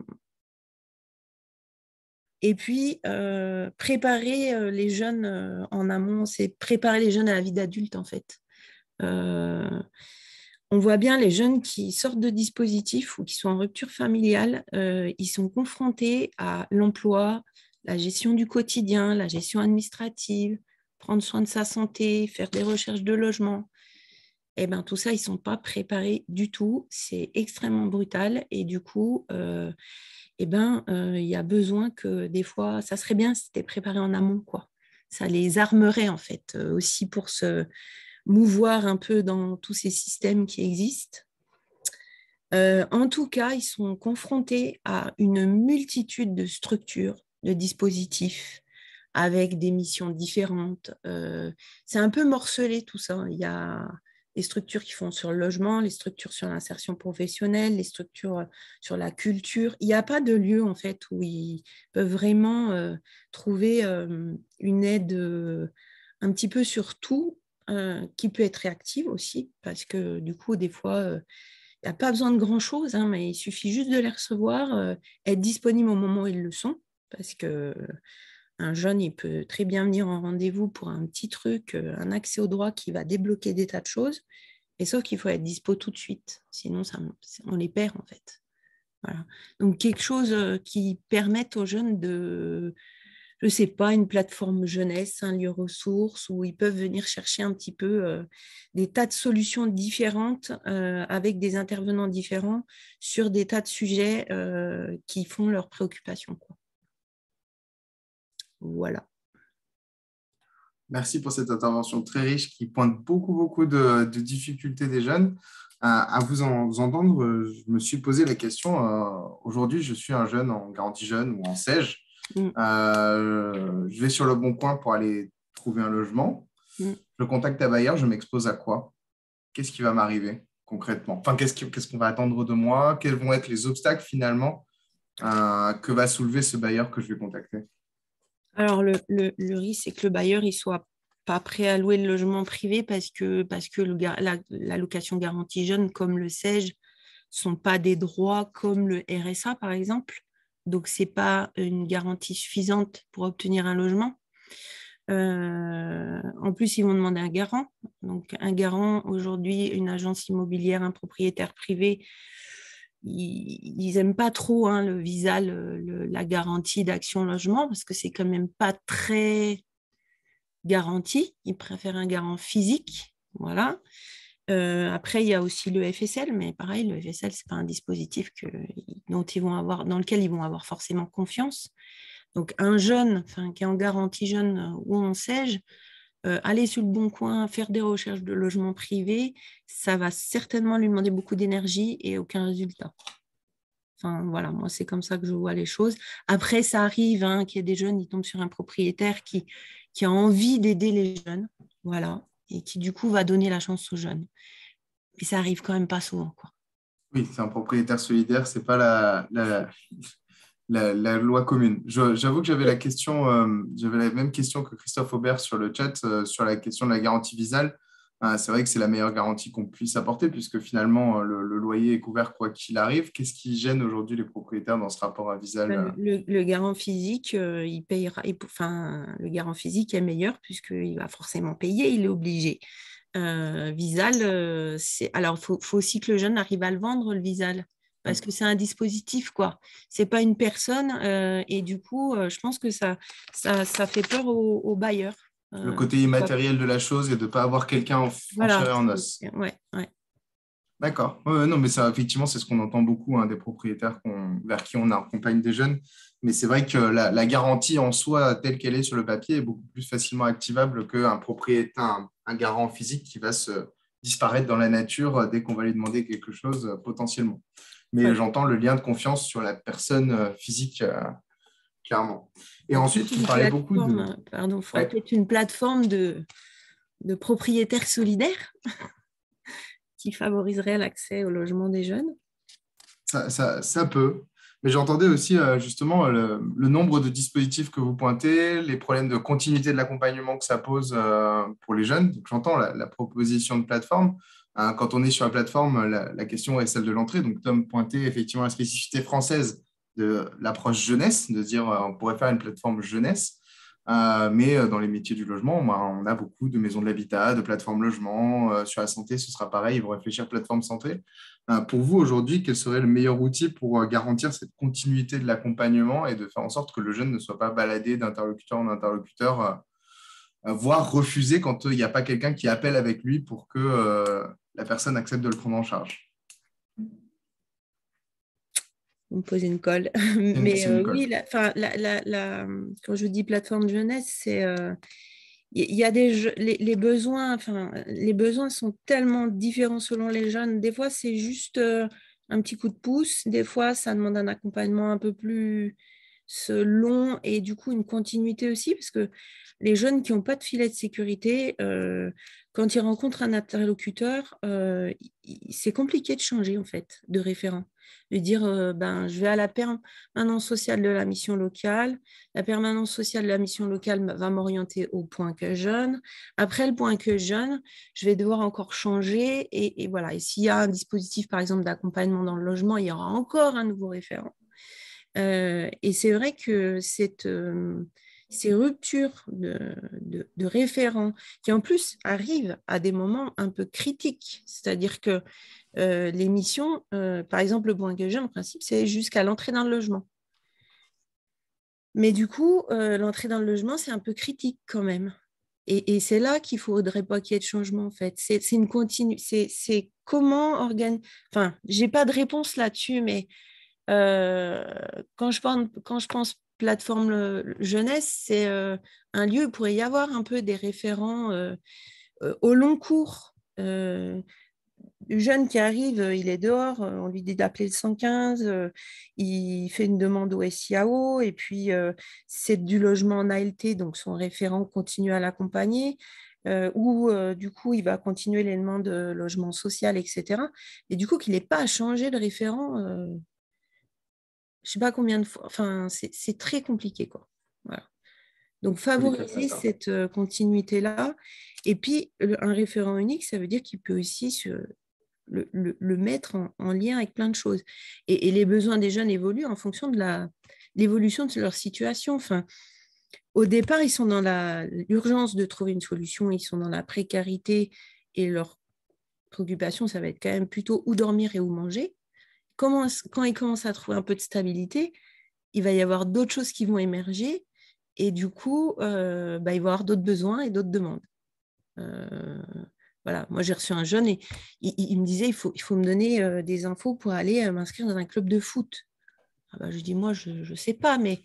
et puis, euh, préparer euh, les jeunes euh, en amont, c'est préparer les jeunes à la vie d'adulte, en fait. Euh, on voit bien les jeunes qui sortent de dispositifs ou qui sont en rupture familiale, euh, ils sont confrontés à l'emploi, la gestion du quotidien, la gestion administrative, prendre soin de sa santé, faire des recherches de logement. Eh ben, tout ça, ils ne sont pas préparés du tout. C'est extrêmement brutal. Et du coup, euh, eh ben, euh, il y a besoin que des fois, ça serait bien si c'était préparé en amont, quoi. Ça les armerait, en fait, euh, aussi pour se mouvoir un peu dans tous ces systèmes qui existent. Euh, en tout cas, ils sont confrontés à une multitude de structures, de dispositifs, avec des missions différentes. Euh, c'est un peu morcelé tout ça. Il y a les structures qui font sur le logement, les structures sur l'insertion professionnelle, les structures sur la culture. Il n'y a pas de lieu en fait où ils peuvent vraiment euh, trouver euh, une aide euh, un petit peu sur tout, euh, qui peut être réactive aussi, parce que du coup, des fois, euh, il n'y a pas besoin de grand-chose, hein, mais il suffit juste de les recevoir, euh, être disponible au moment où ils le sont, parce que un jeune, il peut très bien venir en rendez-vous pour un petit truc, un accès au droit qui va débloquer des tas de choses, et sauf qu'il faut être dispo tout de suite, sinon ça, on les perd en fait. Voilà. Donc quelque chose qui permette aux jeunes de, je ne sais pas, une plateforme jeunesse, un lieu ressource, où ils peuvent venir chercher un petit peu euh, des tas de solutions différentes euh, avec des intervenants différents sur des tas de sujets euh, qui font leurs préoccupations, quoi. Voilà. Merci pour cette intervention très riche qui pointe beaucoup, beaucoup de, de difficultés des jeunes. Euh, à vous, en, vous entendre, je me suis posé la question, euh, aujourd'hui, je suis un jeune en garantie jeune ou en S E G. Mm. Euh, je vais sur le bon coin pour aller trouver un logement. Mm. Je contacte un bailleur, je m'expose à quoi? Qu'est-ce qui va m'arriver concrètement? Enfin, qu'est-ce, qui, qu'est-ce qu'on va attendre de moi? Quels vont être les obstacles finalement euh, que va soulever ce bailleur que je vais contacter? Alors, le, le, le risque, c'est que le bailleur ne soit pas prêt à louer le logement privé parce que, parce que le, la, la location garantie jeune, comme le S E G, ne sont pas des droits comme le R S A, par exemple. Donc, ce n'est pas une garantie suffisante pour obtenir un logement. Euh, en plus, ils vont demander un garant. Donc, un garant, aujourd'hui, une agence immobilière, un propriétaire privé, ils n'aiment pas trop hein, le visa, le, le, la garantie d'action logement, parce que c'est quand même pas très garanti. Ils préfèrent un garant physique. Voilà. Euh, après, il y a aussi le F S L, mais pareil, le F S L, ce n'est pas un dispositif que, dont ils vont avoir, dans lequel ils vont avoir forcément confiance. Donc, un jeune enfin, qui est en garantie jeune ou en S E G, euh, aller sur le bon coin, faire des recherches de logement privé, ça va certainement lui demander beaucoup d'énergie et aucun résultat. Enfin, voilà, moi, c'est comme ça que je vois les choses. Après, ça arrive hein, qu'il y ait des jeunes, ils tombent sur un propriétaire qui, qui a envie d'aider les jeunes, voilà, et qui, du coup, va donner la chance aux jeunes. Mais ça arrive quand même pas souvent, quoi. Oui, c'est un propriétaire solidaire, c'est pas la... la... La, la loi commune. Je, j'avoue que j'avais la question, euh, j'avais la même question que Christophe Aubert sur le chat euh, sur la question de la garantie visale. Euh, c'est vrai que c'est la meilleure garantie qu'on puisse apporter puisque finalement le, le loyer est couvert quoi qu'il arrive. Qu'est-ce qui gêne aujourd'hui les propriétaires dans ce rapport à visal? Le, le, le garant physique, euh, il payera. Il, enfin, le garant physique est meilleur puisqu'il va forcément payer, il est obligé. Euh, visal, euh, c'est alors faut, faut aussi que le jeune arrive à le vendre le visal. Parce que c'est un dispositif, quoi. Ce n'est pas une personne. Euh, et du coup, euh, je pense que ça, ça, ça fait peur aux, aux bailleurs. Euh, le côté immatériel de la chose et de ne pas avoir quelqu'un en, voilà, en chair et en os. Ouais, ouais. D'accord. Ouais, non, mais ça, effectivement, c'est ce qu'on entend beaucoup hein, des propriétaires qu'on, vers qui on accompagne des jeunes. Mais c'est vrai que la, la garantie en soi, telle qu'elle est sur le papier, est beaucoup plus facilement activable qu'un propriétaire, un, un garant physique qui va se, disparaître dans la nature dès qu'on va lui demander quelque chose euh, potentiellement. Mais Ouais. j'entends le lien de confiance sur la personne euh, physique, euh, clairement. Et Donc, ensuite, vous une parlez beaucoup de… plateforme, pardon, il faudrait Ouais. peut-être une plateforme de, de propriétaires solidaires qui favoriserait l'accès au logement des jeunes. Ça, ça, ça peut. Mais j'entendais aussi euh, justement le, le nombre de dispositifs que vous pointez, les problèmes de continuité de l'accompagnement que ça pose euh, pour les jeunes. Donc, j'entends la, la proposition de plateforme. Hein, quand on est sur la plateforme, la, la question est celle de l'entrée. Donc, Tom pointait effectivement la spécificité française de l'approche jeunesse, de dire euh, on pourrait faire une plateforme jeunesse. Euh, mais euh, dans les métiers du logement, bah, on a beaucoup de maisons de l'habitat, de plateformes logement. Euh, sur la santé, ce sera pareil, ils vont réfléchir plateforme santé. Euh, pour vous, aujourd'hui, quel serait le meilleur outil pour euh, garantir cette continuité de l'accompagnement et de faire en sorte que le jeune ne soit pas baladé d'interlocuteur en interlocuteur, euh, euh, voire refusé quand euh, il n'y a pas quelqu'un qui appelle avec lui pour que euh, la personne accepte de le prendre en charge? Vous me posez une colle. C'est une, Mais c'est euh, une colle. oui, la, enfin, la, la, la, quand je dis plateforme jeunesse, c'est euh, il y a des les, les besoins, enfin, les besoins sont tellement différents selon les jeunes. Des fois, c'est juste euh, un petit coup de pouce. Des fois, ça demande un accompagnement un peu plus long et du coup une continuité aussi, parce que les jeunes qui n'ont pas de filet de sécurité, euh, quand ils rencontrent un interlocuteur, euh, c'est compliqué de changer en fait de référent. De dire, euh, ben, je vais à la permanence sociale de la mission locale. La permanence sociale de la mission locale va m'orienter au point que jeune. Après le point que jeune, je vais devoir encore changer. Et, et voilà. Et s'il y a un dispositif, par exemple, d'accompagnement dans le logement, il y aura encore un nouveau référent. Euh, et c'est vrai que cette, euh, ces ruptures de, de, de référents, qui en plus arrivent à des moments un peu critiques, c'est-à-dire que euh, les missions, euh, par exemple, le point que j'ai, en principe, c'est jusqu'à l'entrée dans le logement. Mais du coup, euh, l'entrée dans le logement, c'est un peu critique quand même. Et, et c'est là qu'il ne faudrait pas qu'il y ait de changement, en fait. C'est, c'est une continue. C'est, c'est comment organiser. Enfin, je n'ai pas de réponse là-dessus, mais euh, quand, je pense, quand je pense plateforme le, le jeunesse, c'est euh, un lieu où il pourrait y avoir un peu des référents euh, euh, au long cours. Euh, le jeune qui arrive, il est dehors, on lui dit d'appeler le cent quinze, il fait une demande au S I A O, et puis euh, c'est du logement en A L T, donc son référent continue à l'accompagner, euh, ou euh, du coup, il va continuer les demandes de logement social, et cetera. Et du coup, qu'il n'ait pas à changer de référent, euh, je ne sais pas combien de fois, enfin, c'est, c'est très compliqué, quoi. Voilà. Donc, favoriser cette euh, continuité-là. Et puis, le, un référent unique, ça veut dire qu'il peut aussi se Le, le, le mettre en, en lien avec plein de choses. Et, et les besoins des jeunes évoluent en fonction de la, l'évolution de leur situation. Enfin, au départ, ils sont dans la, l'urgence de trouver une solution, ils sont dans la précarité et leur préoccupation, ça va être quand même plutôt où dormir et où manger. Comment, quand ils commencent à trouver un peu de stabilité, il va y avoir d'autres choses qui vont émerger et du coup, euh, bah, il va y avoir d'autres besoins et d'autres demandes. Euh, Voilà, moi j'ai reçu un jeune et il, il me disait il faut, il faut me donner euh, des infos pour aller euh, m'inscrire dans un club de foot. Ah bah, je dis moi je ne sais pas, mais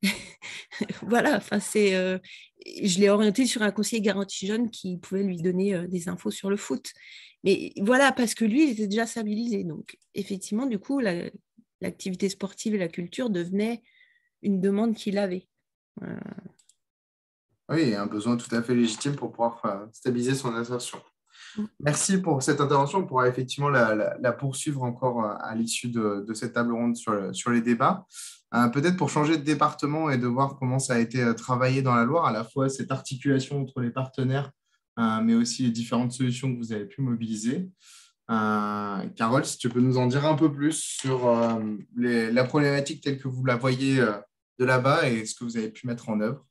voilà, enfin c'est, euh, je l'ai orienté sur un conseiller garantie jeune qui pouvait lui donner euh, des infos sur le foot. Mais voilà, parce que lui il était déjà stabilisé. Donc effectivement, du coup, la, l'activité sportive et la culture devenaient une demande qu'il avait. Voilà. Oui, il y a un besoin tout à fait légitime pour pouvoir euh, stabiliser son insertion. Merci pour cette intervention. On pourra effectivement la, la, la poursuivre encore à l'issue de, de cette table ronde sur, le, sur les débats. Euh, peut-être pour changer de département et de voir comment ça a été travaillé dans la Loire, à la fois cette articulation entre les partenaires, euh, mais aussi les différentes solutions que vous avez pu mobiliser. Euh, Carole, si tu peux nous en dire un peu plus sur euh, les, la problématique telle que vous la voyez euh, de là-bas et ce que vous avez pu mettre en œuvre.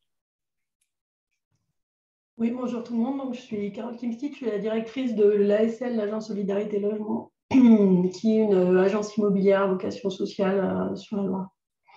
Oui, bonjour tout le monde. Donc, je suis Carole Kimstit, je suis la directrice de l'A S L, l'Agence Solidarité Logement, qui est une agence immobilière à vocation sociale euh, sur la Loire.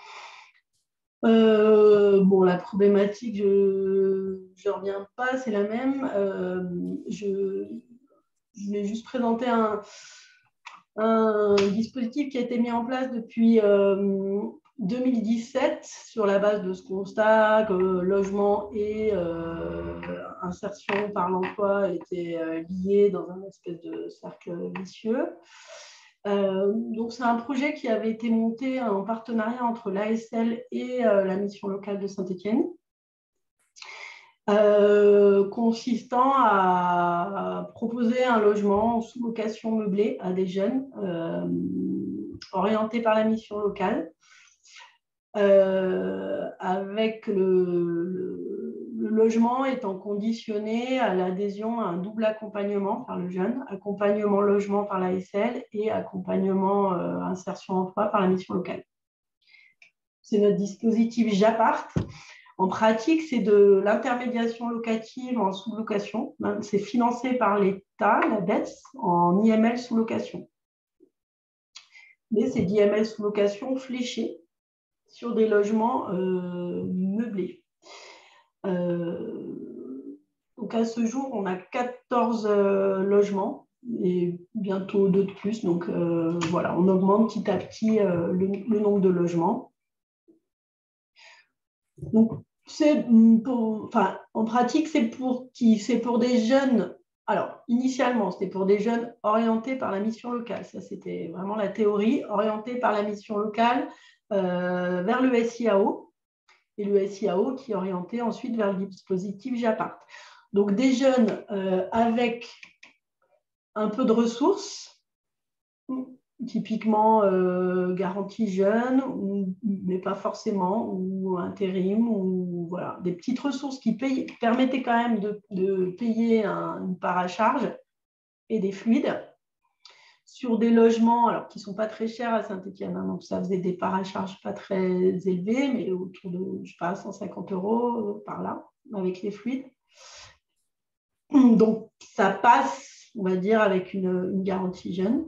Euh, bon, la problématique, je ne reviens pas, c'est la même. Euh, je, je voulais juste présenter un, un dispositif qui a été mis en place depuis, euh, deux mille dix-sept, sur la base de ce constat que logement et euh, insertion par l'emploi étaient euh, liés dans un espèce de cercle vicieux. Euh, donc, c'est un projet qui avait été monté en partenariat entre l'A S L et euh, la mission locale de Saint-Étienne, euh, consistant à proposer un logement en sous-location meublée à des jeunes euh, orientés par la mission locale, euh, avec le, le, le logement étant conditionné à l'adhésion à un double accompagnement par le jeune, accompagnement logement par l'A S L et accompagnement euh, insertion emploi par la mission locale. C'est notre dispositif Japart. En pratique, c'est de l'intermédiation locative en sous-location. C'est financé par l'État, la D E S, en I M L sous-location. Mais c'est d'I M L sous-location fléché sur des logements euh, meublés. Euh, donc à ce jour, on a quatorze euh, logements et bientôt deux de plus. Donc euh, voilà, on augmente petit à petit euh, le, le nombre de logements. Donc, c'est pour, enfin, en pratique, c'est pour qui? C'est pour des jeunes. Alors, initialement, c'était pour des jeunes orientés par la mission locale. Ça, c'était vraiment la théorie, orientés par la mission locale euh, vers le S I A O. Et le S I A O qui est orienté ensuite vers le dispositif Japart. Donc, des jeunes euh, avec un peu de ressources, typiquement euh, garantie jeune, ou, mais pas forcément, ou intérim, ou voilà, des petites ressources qui payent, permettaient quand même de, de payer un, une part à charge et des fluides sur des logements alors, qui ne sont pas très chers à Saint-Étienne. Hein, donc, ça faisait des parts à charge pas très élevées, mais autour de, je sais pas, cent cinquante euros par là, avec les fluides. Donc, ça passe, on va dire, avec une, une garantie jeune.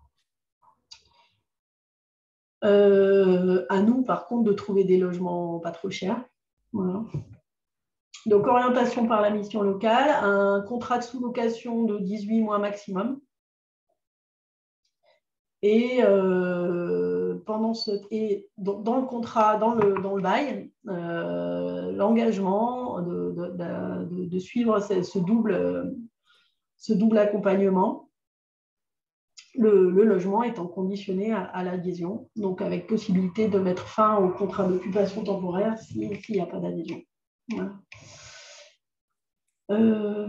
Euh, à nous, par contre, de trouver des logements pas trop chers. Voilà. Donc, orientation par la mission locale, un contrat de sous-location de dix-huit mois maximum. Et, euh, pendant ce, et dans, dans le contrat, dans le, dans le bail, euh, l'engagement de, de, de, de suivre ce, ce, double, ce double accompagnement. Le, le logement étant conditionné à, à l'adhésion, donc avec possibilité de mettre fin au contrat d'occupation temporaire s'il n'y a pas d'adhésion. Voilà. Euh,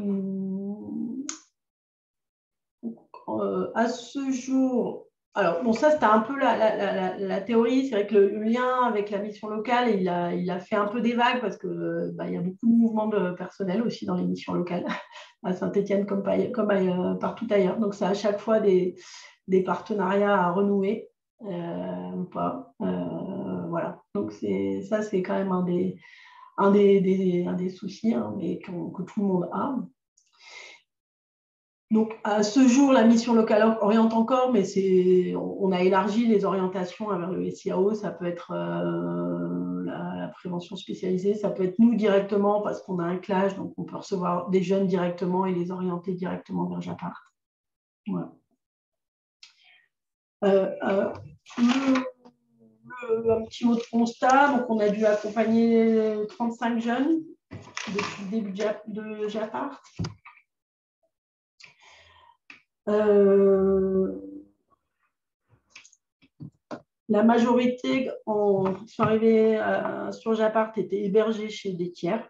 euh, à ce jour, alors bon, ça c'était un peu la, la, la, la théorie, c'est vrai que le, le lien avec la mission locale, il a, il a fait un peu des vagues parce qu'il bah, y a beaucoup de mouvements de personnel aussi dans les missions locales, à Saint-Étienne comme, comme ailleurs, partout ailleurs. Donc, ça a à chaque fois des, des partenariats à renouer euh, ou pas. Euh, voilà. Donc, ça, c'est quand même un des, un des, des, un des soucis hein, mais que, que tout le monde a. Donc, à ce jour, la mission locale oriente encore, mais on a élargi les orientations vers le S I A O. Ça peut être euh, la, la prévention spécialisée, ça peut être nous directement parce qu'on a un clash, donc on peut recevoir des jeunes directement et les orienter directement vers Japart. Voilà. Euh, euh, le, le, un petit mot de constat, donc on a dû accompagner trente-cinq jeunes depuis le début de Japart. Euh, la majorité, en, qui sont arrivés à, sur Japart, étaient hébergés chez des tiers.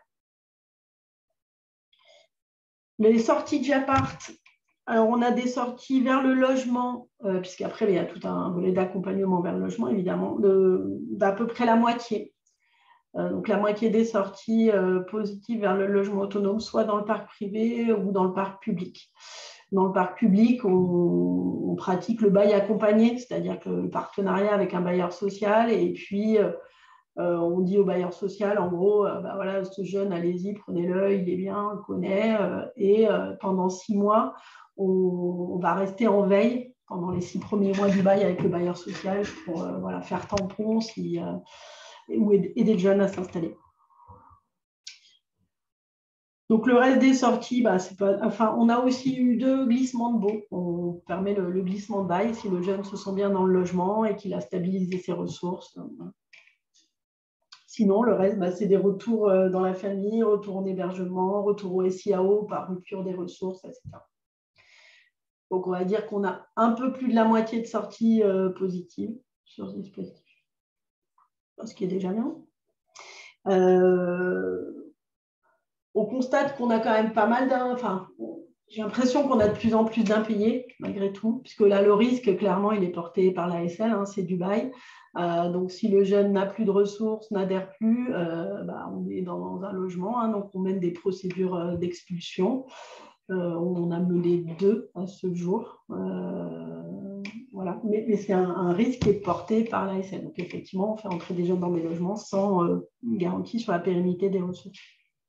Les sorties de Japart, alors on a des sorties vers le logement, euh, puisqu'après il y a tout un volet d'accompagnement vers le logement, évidemment, d'à peu près la moitié. Euh, donc la moitié des sorties euh, positives vers le logement autonome, soit dans le parc privé ou dans le parc public. Dans le parc public, on, on pratique le bail accompagné, c'est-à-dire que le partenariat avec un bailleur social, et puis euh, on dit au bailleur social, en gros, euh, bah voilà, ce jeune, allez-y, prenez-le, il est bien, on le connaît, euh, et euh, pendant six mois, on, on va rester en veille pendant les six premiers mois du bail avec le bailleur social pour euh, voilà, faire tampon si, euh, ou aider le jeune à s'installer. Donc, le reste des sorties, bah, c'est pas, enfin, on a aussi eu deux glissements de baux. On permet le, le glissement de bail si le jeune se sent bien dans le logement et qu'il a stabilisé ses ressources. Sinon, le reste, bah, c'est des retours dans la famille, retour en hébergement, retour au S I A O par rupture des ressources, et cetera. Donc, on va dire qu'on a un peu plus de la moitié de sorties euh, positives sur ce dispositif, ce qui est déjà bien. Euh, on constate qu'on a quand même pas mal d'un... Enfin, j'ai l'impression qu'on a de plus en plus d'impayés, malgré tout, puisque là, le risque, clairement, il est porté par l'A S L, hein, c'est du bail. Euh, donc, si le jeune n'a plus de ressources, n'adhère plus, euh, bah, on est dans un logement, hein, donc on mène des procédures d'expulsion. Euh, on a mené deux à ce jour. Euh, voilà. Mais, mais c'est un, un risque qui est porté par l'A S L. Donc, effectivement, on fait entrer des jeunes dans des logements sans euh, garantie sur la pérennité des ressources.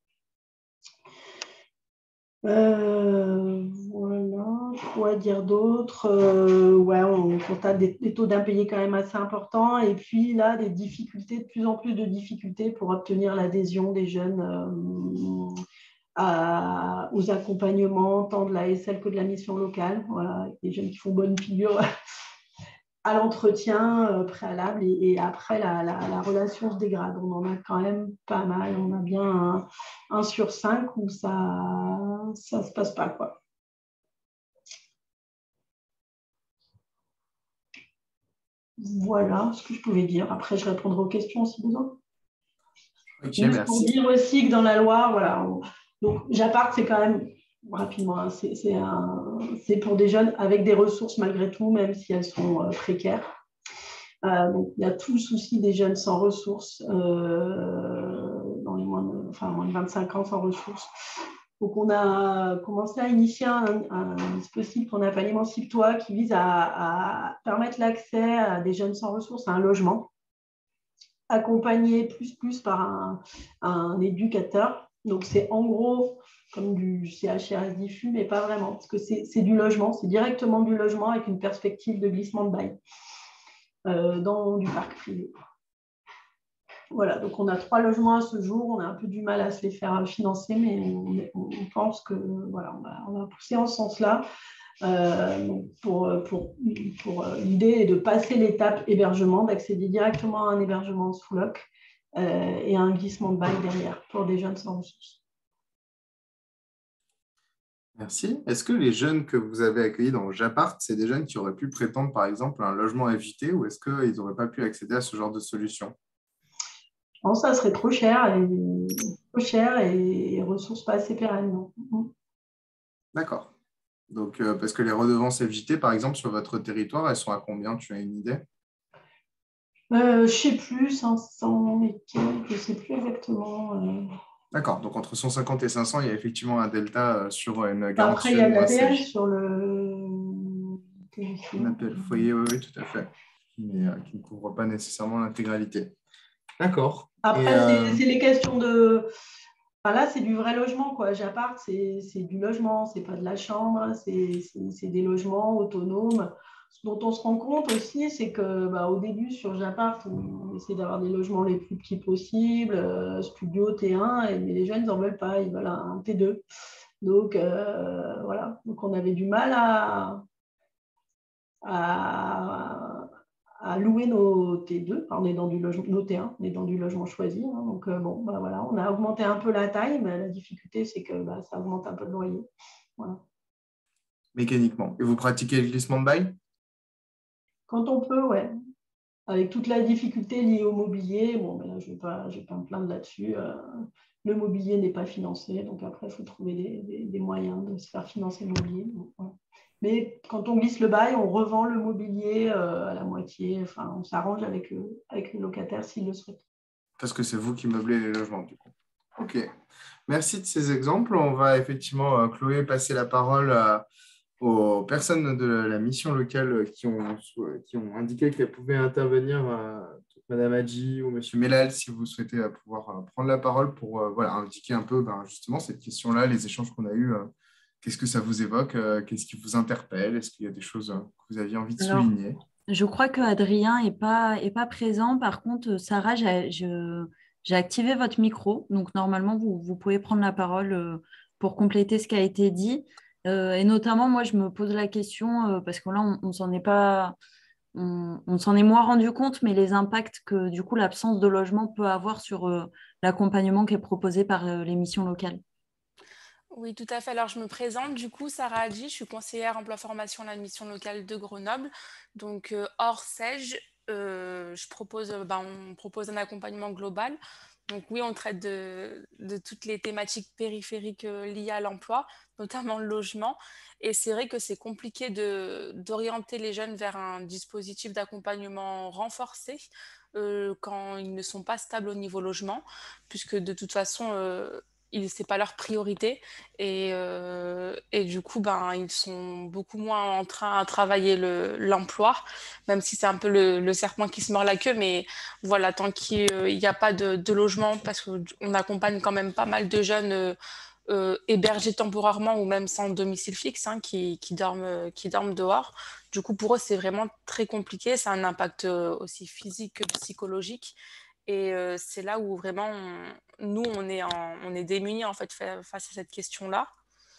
Euh, voilà, quoi dire d'autre euh, ouais, on constate des, des taux d'impayés quand même assez importants et puis là, des difficultés, de plus en plus de difficultés pour obtenir l'adhésion des jeunes euh, à, aux accompagnements, tant de l'A S L que de la mission locale. Voilà, des jeunes qui font bonne figure à l'entretien euh, préalable et, et après la, la, la relation se dégrade. On en a quand même pas mal. On a bien un, un sur cinq où ça ne se passe pas, quoi. Voilà ce que je pouvais dire. Après, je répondrai aux questions si besoin. Ok, Juste merci. pour dire aussi que dans la Loire, voilà, on... donc Japart, c'est quand même rapidement, hein, c'est, c'est, un... c'est pour des jeunes avec des ressources malgré tout, même si elles sont euh, précaires. Euh, donc, il y a tout le souci des jeunes sans ressources, euh, dans les moins de, enfin, moins de vingt-cinq ans sans ressources. Donc, on a commencé à initier un, un dispositif qu'on appelle Émancipe-toi, qui vise à, à permettre l'accès à des jeunes sans ressources à un logement, accompagné plus plus par un, un éducateur. Donc, c'est en gros comme du C H R S diffus, mais pas vraiment, parce que c'est, c'est du logement, c'est directement du logement avec une perspective de glissement de bail. Euh, dans du parc privé. Voilà, donc on a trois logements à ce jour, on a un peu du mal à se les faire financer, mais on, on pense que voilà, on va, on va pousser en ce sens-là. Euh, pour, pour, pour l'idée est de passer l'étape hébergement, d'accéder directement à un hébergement sous loc euh, et à un glissement de bail derrière pour des jeunes sans ressources. Merci. Est-ce que les jeunes que vous avez accueillis dans Japart, c'est des jeunes qui auraient pu prétendre, par exemple, à un logement évité ou est-ce qu'ils n'auraient pas pu accéder à ce genre de solution? Je pense que ça serait trop cher et, trop cher et, et ressources pas assez pérennes. Non. D'accord. Donc, euh, parce que les redevances évitées, par exemple, sur votre territoire, elles sont à combien? Tu as une idée? euh, Je ne sais plus, cinq cents et quelques, je ne sais plus exactement. Euh... D'accord, donc entre cent cinquante et cinq cents, il y a effectivement un delta sur une garantie. Après, il y a l'A P L sur le... Un A P L foyer, oui, oui, tout à fait, mais euh, qui ne couvre pas nécessairement l'intégralité. D'accord. Après, et, euh... c'est, c'est les questions de... Enfin, là, c'est du vrai logement, quoi. Japart, c'est, c'est du logement, c'est pas de la chambre, c'est, c'est, c'est des logements autonomes. Ce dont on se rend compte aussi, c'est que bah, au début, sur Japart, on essaie d'avoir des logements les plus petits possibles, euh, studio T un, et, mais les jeunes, ils n'en veulent pas, ils veulent un T deux. Donc, euh, voilà. Donc, on avait du mal à, à, à louer nos T deux. Enfin, on est dans du logement, nos T un, on est dans du logement choisi. Hein. Donc, euh, bon, bah, voilà, on a augmenté un peu la taille, mais la difficulté, c'est que bah, ça augmente un peu le loyer. Voilà. Mécaniquement. Et vous pratiquez le glissement de bail? Quand on peut, ouais. Avec toute la difficulté liée au mobilier, bon, ben là, je ne vais pas, je vais pas me plaindre là-dessus. Euh, le mobilier n'est pas financé, donc après, il faut trouver des, des, des moyens de se faire financer le mobilier. Donc, voilà. Mais quand on glisse le bail, on revend le mobilier euh, à la moitié. Enfin, on s'arrange avec le, avec le locataire s'il le souhaite. Parce que c'est vous qui meublez les logements, du coup. OK. Merci de ces exemples. On va effectivement, euh, Chloé, passer la parole à... aux personnes de la mission locale qui ont, qui ont indiqué qu'elles pouvaient intervenir, euh, Madame Hadji ou Monsieur Mellal, si vous souhaitez euh, pouvoir euh, prendre la parole pour euh, voilà, indiquer un peu ben, justement cette question-là, les échanges qu'on a eus. Euh, qu'est-ce que ça vous évoque? euh, Qu'est-ce qui vous interpelle? Est-ce qu'il y a des choses euh, que vous aviez envie de Alors, souligner? je crois qu'Adrien n'est pas, est pas présent. Par contre, Sarah, j'ai, je- j'ai activé votre micro. Donc, normalement, vous, vous pouvez prendre la parole euh, pour compléter ce qui a été dit. Euh, et notamment, moi, je me pose la question, euh, parce que là, on ne s'en est pas, on, on s'en est moins rendu compte, mais les impacts que du coup l'absence de logement peut avoir sur euh, l'accompagnement qui est proposé par euh, les missions locales. Oui, tout à fait. Alors, je me présente, du coup, Sarah Hadji, je suis conseillère emploi-formation à la mission locale de Grenoble. Donc, euh, hors S E G, euh, je propose, euh, ben, on propose un accompagnement global. Donc, oui, on traite de, de toutes les thématiques périphériques euh, liées à l'emploi, notamment le logement. Et c'est vrai que c'est compliqué de, d'orienter les jeunes vers un dispositif d'accompagnement renforcé euh, quand ils ne sont pas stables au niveau logement, puisque de toute façon, euh, il- c'est pas leur priorité et, euh, et du coup ben ils sont beaucoup moins en train à travailler le, l'emploi, même si c'est un peu le, le serpent qui se mord la queue, mais voilà, tant qu'il n'y a pas de, de logement, parce qu'on accompagne quand même pas mal de jeunes euh, euh, hébergés temporairement ou même sans domicile fixe, hein, qui, qui dorment, qui dorment dehors. Du coup, pour eux, c'est vraiment très compliqué. Ça a un impact euh, aussi physique que psychologique. Et euh, c'est là où vraiment, on- nous, on est, en- on est démunis en fait fa- face à cette question-là.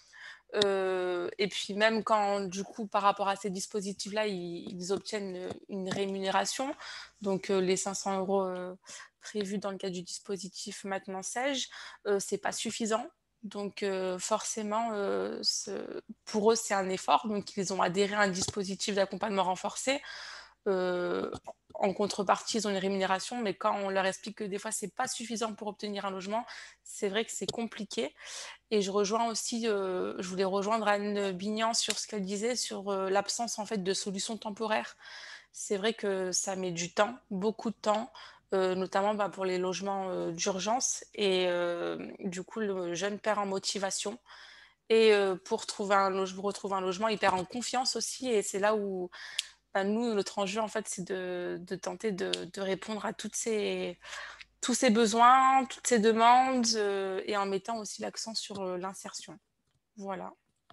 Euh, et puis même quand, du coup, par rapport à ces dispositifs-là, ils, ils obtiennent une rémunération, donc euh, les cinq cents euros euh, prévus dans le cadre du dispositif Maintenant S E G, euh, c'est pas suffisant. Donc euh, forcément, euh, ce- pour eux, c'est un effort. Donc ils ont adhéré à un dispositif d'accompagnement renforcé. Euh, en contrepartie, ils ont une rémunération, mais quand on leur explique que des fois, c'est pas suffisant pour obtenir un logement, c'est vrai que c'est compliqué. Et je rejoins aussi, euh, je voulais rejoindre Anne Bignan sur ce qu'elle disait sur euh, l'absence en fait de solutions temporaires. C'est vrai que ça met du temps, beaucoup de temps, euh, notamment bah, pour les logements euh, d'urgence. Et euh, du coup, le jeune perd en motivation. Et euh, pour trouver un loge- pour retrouver un logement, il perd en confiance aussi. Et c'est là où bah, nous, notre enjeu, en fait, c'est de, de tenter de, de répondre à toutes ces, tous ces besoins, toutes ces demandes, euh, et en mettant aussi l'accent sur euh, l'insertion. Voilà.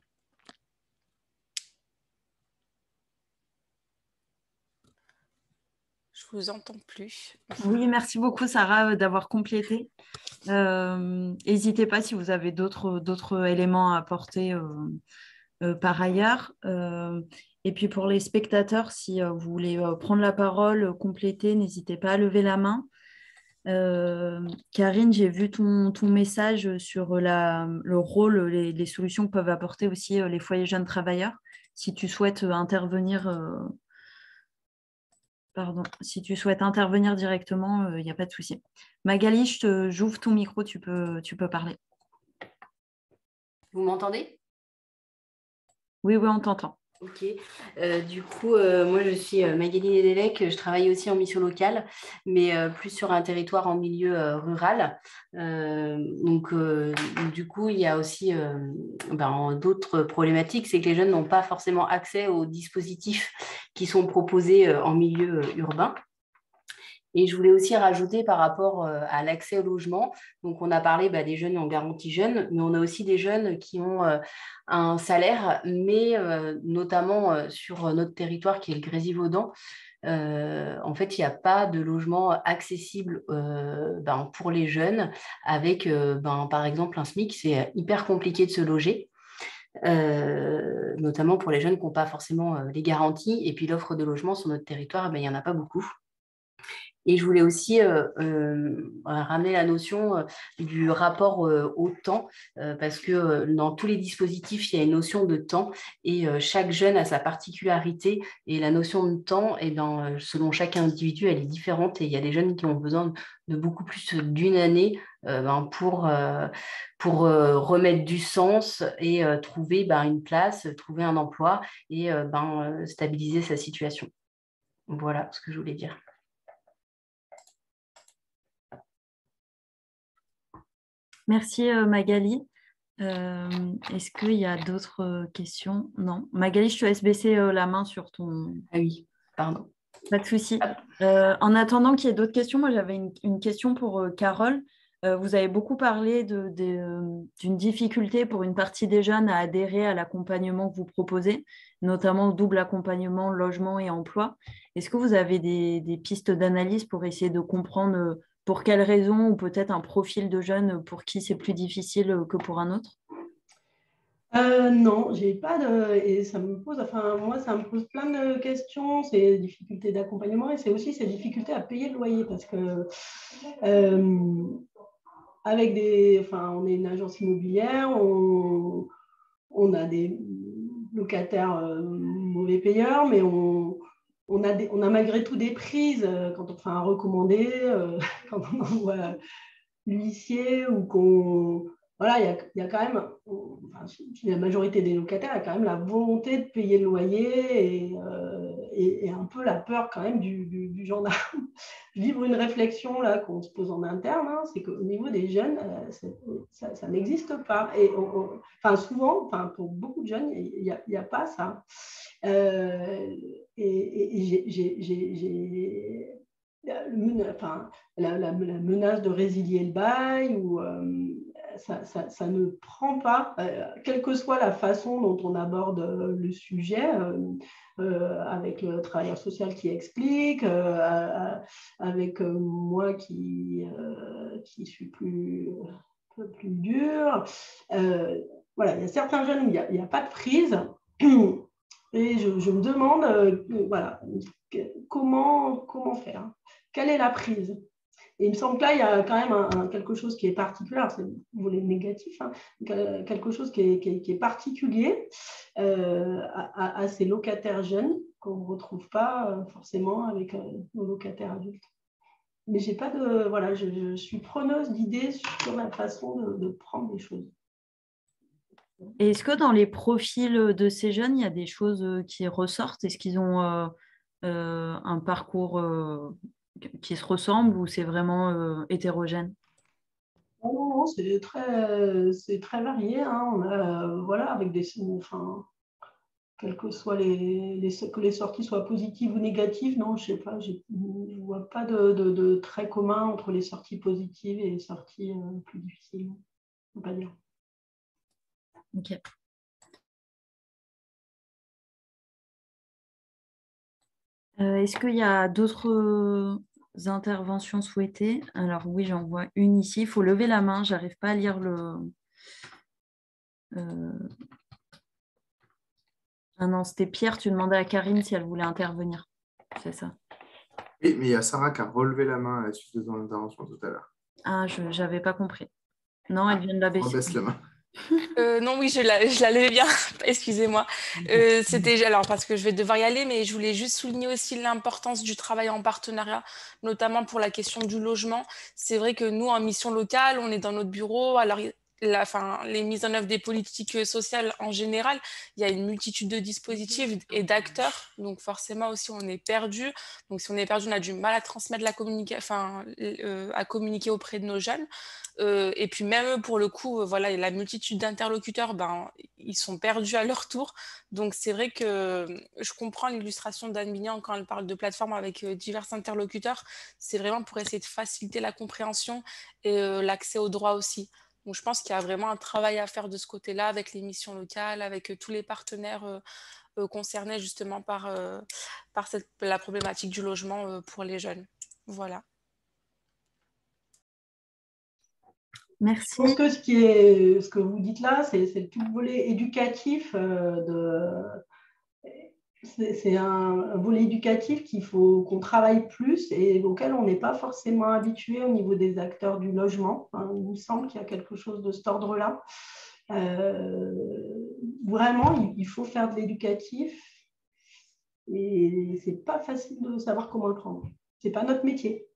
Je vous entends plus. Oui, merci beaucoup Sarah euh, d'avoir complété. Euh, N'hésitez pas si vous avez d'autres d'autres éléments à apporter euh, euh, par ailleurs. Euh, et puis pour les spectateurs, si euh, vous voulez euh, prendre la parole, euh, compléter, n'hésitez pas à lever la main. Euh, Karine, j'ai vu ton, ton message sur la, le rôle, les, les solutions que peuvent apporter aussi euh, les foyers jeunes travailleurs. Si tu souhaites euh, intervenir, euh, pardon, si tu souhaites intervenir directement, il n'y a pas de souci. Magali, je te- j'ouvre ton micro, tu peux, tu peux parler. Vous m'entendez? Oui, oui, on t'entend. Ok. Euh, du coup, euh, moi, je suis euh, Magali Nedelec. Je travaille aussi en mission locale, mais euh, plus sur un territoire en milieu euh, rural. Euh, donc, euh, du coup, il y a aussi euh, ben, d'autres problématiques. C'est que les jeunes n'ont pas forcément accès aux dispositifs qui sont proposés euh, en milieu euh, urbain. Et je voulais aussi rajouter par rapport euh, à l'accès au logement. Donc, on a parlé bah, des jeunes en garantie jeune, mais on a aussi des jeunes qui ont euh, un salaire, mais euh, notamment euh, sur notre territoire qui est le Grésivaudan. Euh, en fait, il n'y a pas de logement accessible euh, ben, pour les jeunes avec, euh, ben, par exemple, un SMIC. C'est hyper compliqué de se loger. Euh, notamment pour les jeunes qui n'ont pas forcément euh, les garanties. Et puis l'offre de logement sur notre territoire, ben, il n'y en a pas beaucoup. Et je voulais aussi euh, euh, ramener la notion euh, du rapport euh, au temps, euh, parce que euh, dans tous les dispositifs, il y a une notion de temps et euh, chaque jeune a sa particularité. Et la notion de temps, eh ben, selon chaque individu, elle est différente. Et il y a des jeunes qui ont besoin de beaucoup plus d'une année euh, ben, pour, euh, pour euh, remettre du sens et euh, trouver ben, une place, trouver un emploi et euh, ben, stabiliser sa situation. Voilà ce que je voulais dire. Merci euh, Magali. Euh, Est-ce qu'il y a d'autres euh, questions? Non. Magali, je te laisse baisser euh, la main sur ton... Ah oui, pardon. Pas de souci. Euh, en attendant qu'il y ait d'autres questions, moi j'avais une, une question pour euh, Carole. Euh, vous avez beaucoup parlé de, de, euh, d'une difficulté pour une partie des jeunes à adhérer à l'accompagnement que vous proposez, notamment double accompagnement, logement et emploi. Est-ce que vous avez des, des pistes d'analyse pour essayer de comprendre euh, pour quelles raisons ou peut-être un profil de jeunes pour qui c'est plus difficile euh, que pour un autre? Euh, non, j'ai pas de. Et ça me pose, enfin, moi, ça me pose plein de questions. C'est difficultés d'accompagnement et c'est aussi ces difficultés à payer le loyer parce que, euh, avec des. Enfin, on est une agence immobilière, on, on a des locataires euh, mauvais payeurs, mais on, on, a des, on a malgré tout des prises euh, quand on fait un recommandé, euh, quand on envoie l'huissier ou qu'on. Voilà, il y a, il y a quand même, enfin, la majorité des locataires a quand même la volonté de payer le loyer et, euh, et, et un peu la peur quand même du, du, du gendarme. Vivre une réflexion là qu'on se pose en interne, hein, c'est qu'au niveau des jeunes, euh, ça, ça n'existe pas. Et on, on, enfin, souvent, enfin, pour beaucoup de jeunes, il n'y a, il y a pas ça. Euh, et et j'ai, j'ai, j'ai Enfin, la, la, la menace de résilier le bail, ou euh, ça, ça, ça ne prend pas, euh, quelle que soit la façon dont on aborde le sujet, euh, euh, avec le travailleur social qui explique, euh, avec euh, moi qui, euh, qui suis plus, un peu plus dure. Euh, voilà, il y a certains jeunes où il n'y a, a pas de prise. Et je, je me demande, euh, voilà, comment, comment faire. Quelle est la prise? Et il me semble que là, il y a quand même un, un, quelque chose qui est particulier, c'est le volet négatif, hein, quelque chose qui est, qui est, qui est particulier euh, à, à ces locataires jeunes qu'on ne retrouve pas forcément avec euh, nos locataires adultes. Mais j'ai pas de, voilà, je, je suis preneuse d'idées sur la façon de, de prendre les choses. Et est-ce que dans les profils de ces jeunes, il y a des choses qui ressortent? Est-ce qu'ils ont euh, euh, un parcours euh, qui se ressemble ou c'est vraiment euh, hétérogène? Non, non, non, c'est très, c'est très varié. Hein. On a, euh, voilà, avec des, enfin, quelles que soient les, les, que les sorties soient positives ou négatives, non, je sais pas, je ne vois pas de, de, de trait commun entre les sorties positives et les sorties euh, plus difficiles. On peut pas dire. Ok. Euh, est-ce qu'il y a d'autres interventions souhaitées? Alors oui, j'en vois une ici. Il faut lever la main. Je n'arrive pas à lire le... Euh... Ah non, c'était Pierre. Tu demandais à Karine si elle voulait intervenir. C'est ça. Oui, mais il y a Sarah qui a relevé la main à la suite de ton intervention tout à l'heure. Ah, je n'avais pas compris. Non, elle vient de la baisser. Rebaisse la main. Euh, non, oui, je la, je la levais bien. Excusez-moi. Euh, c'était alors parce que je vais devoir y aller, mais je voulais juste souligner aussi l'importance du travail en partenariat, notamment pour la question du logement. C'est vrai que nous, en mission locale, on est dans notre bureau. Alors, la, enfin, les mises en œuvre des politiques sociales en général, il y a une multitude de dispositifs et d'acteurs. Donc, forcément aussi, on est perdu. Donc, si on est perdu, on a du mal à transmettre la communication, enfin, euh, à communiquer auprès de nos jeunes. Euh, et puis même pour le coup, euh, voilà, la multitude d'interlocuteurs, ben, ils sont perdus à leur tour. Donc c'est vrai que je comprends l'illustration d'Anne Mignan quand elle parle de plateforme avec euh, divers interlocuteurs. C'est vraiment pour essayer de faciliter la compréhension et euh, l'accès aux droits aussi. Donc je pense qu'il y a vraiment un travail à faire de ce côté-là avec les missions locales, avec euh, tous les partenaires euh, euh, concernés justement par, euh, par cette, la problématique du logement euh, pour les jeunes. Voilà. Merci. Je pense que ce, qui est, ce que vous dites là, c'est, c'est tout le volet éducatif. Euh, de, c'est, c'est un, un volet éducatif qu'il faut qu'on travaille plus et auquel on n'est pas forcément habitué au niveau des acteurs du logement. Hein, il me semble qu'il y a quelque chose de cet ordre-là. Euh, vraiment, il, il faut faire de l'éducatif et c'est pas facile de savoir comment le prendre. C'est pas notre métier.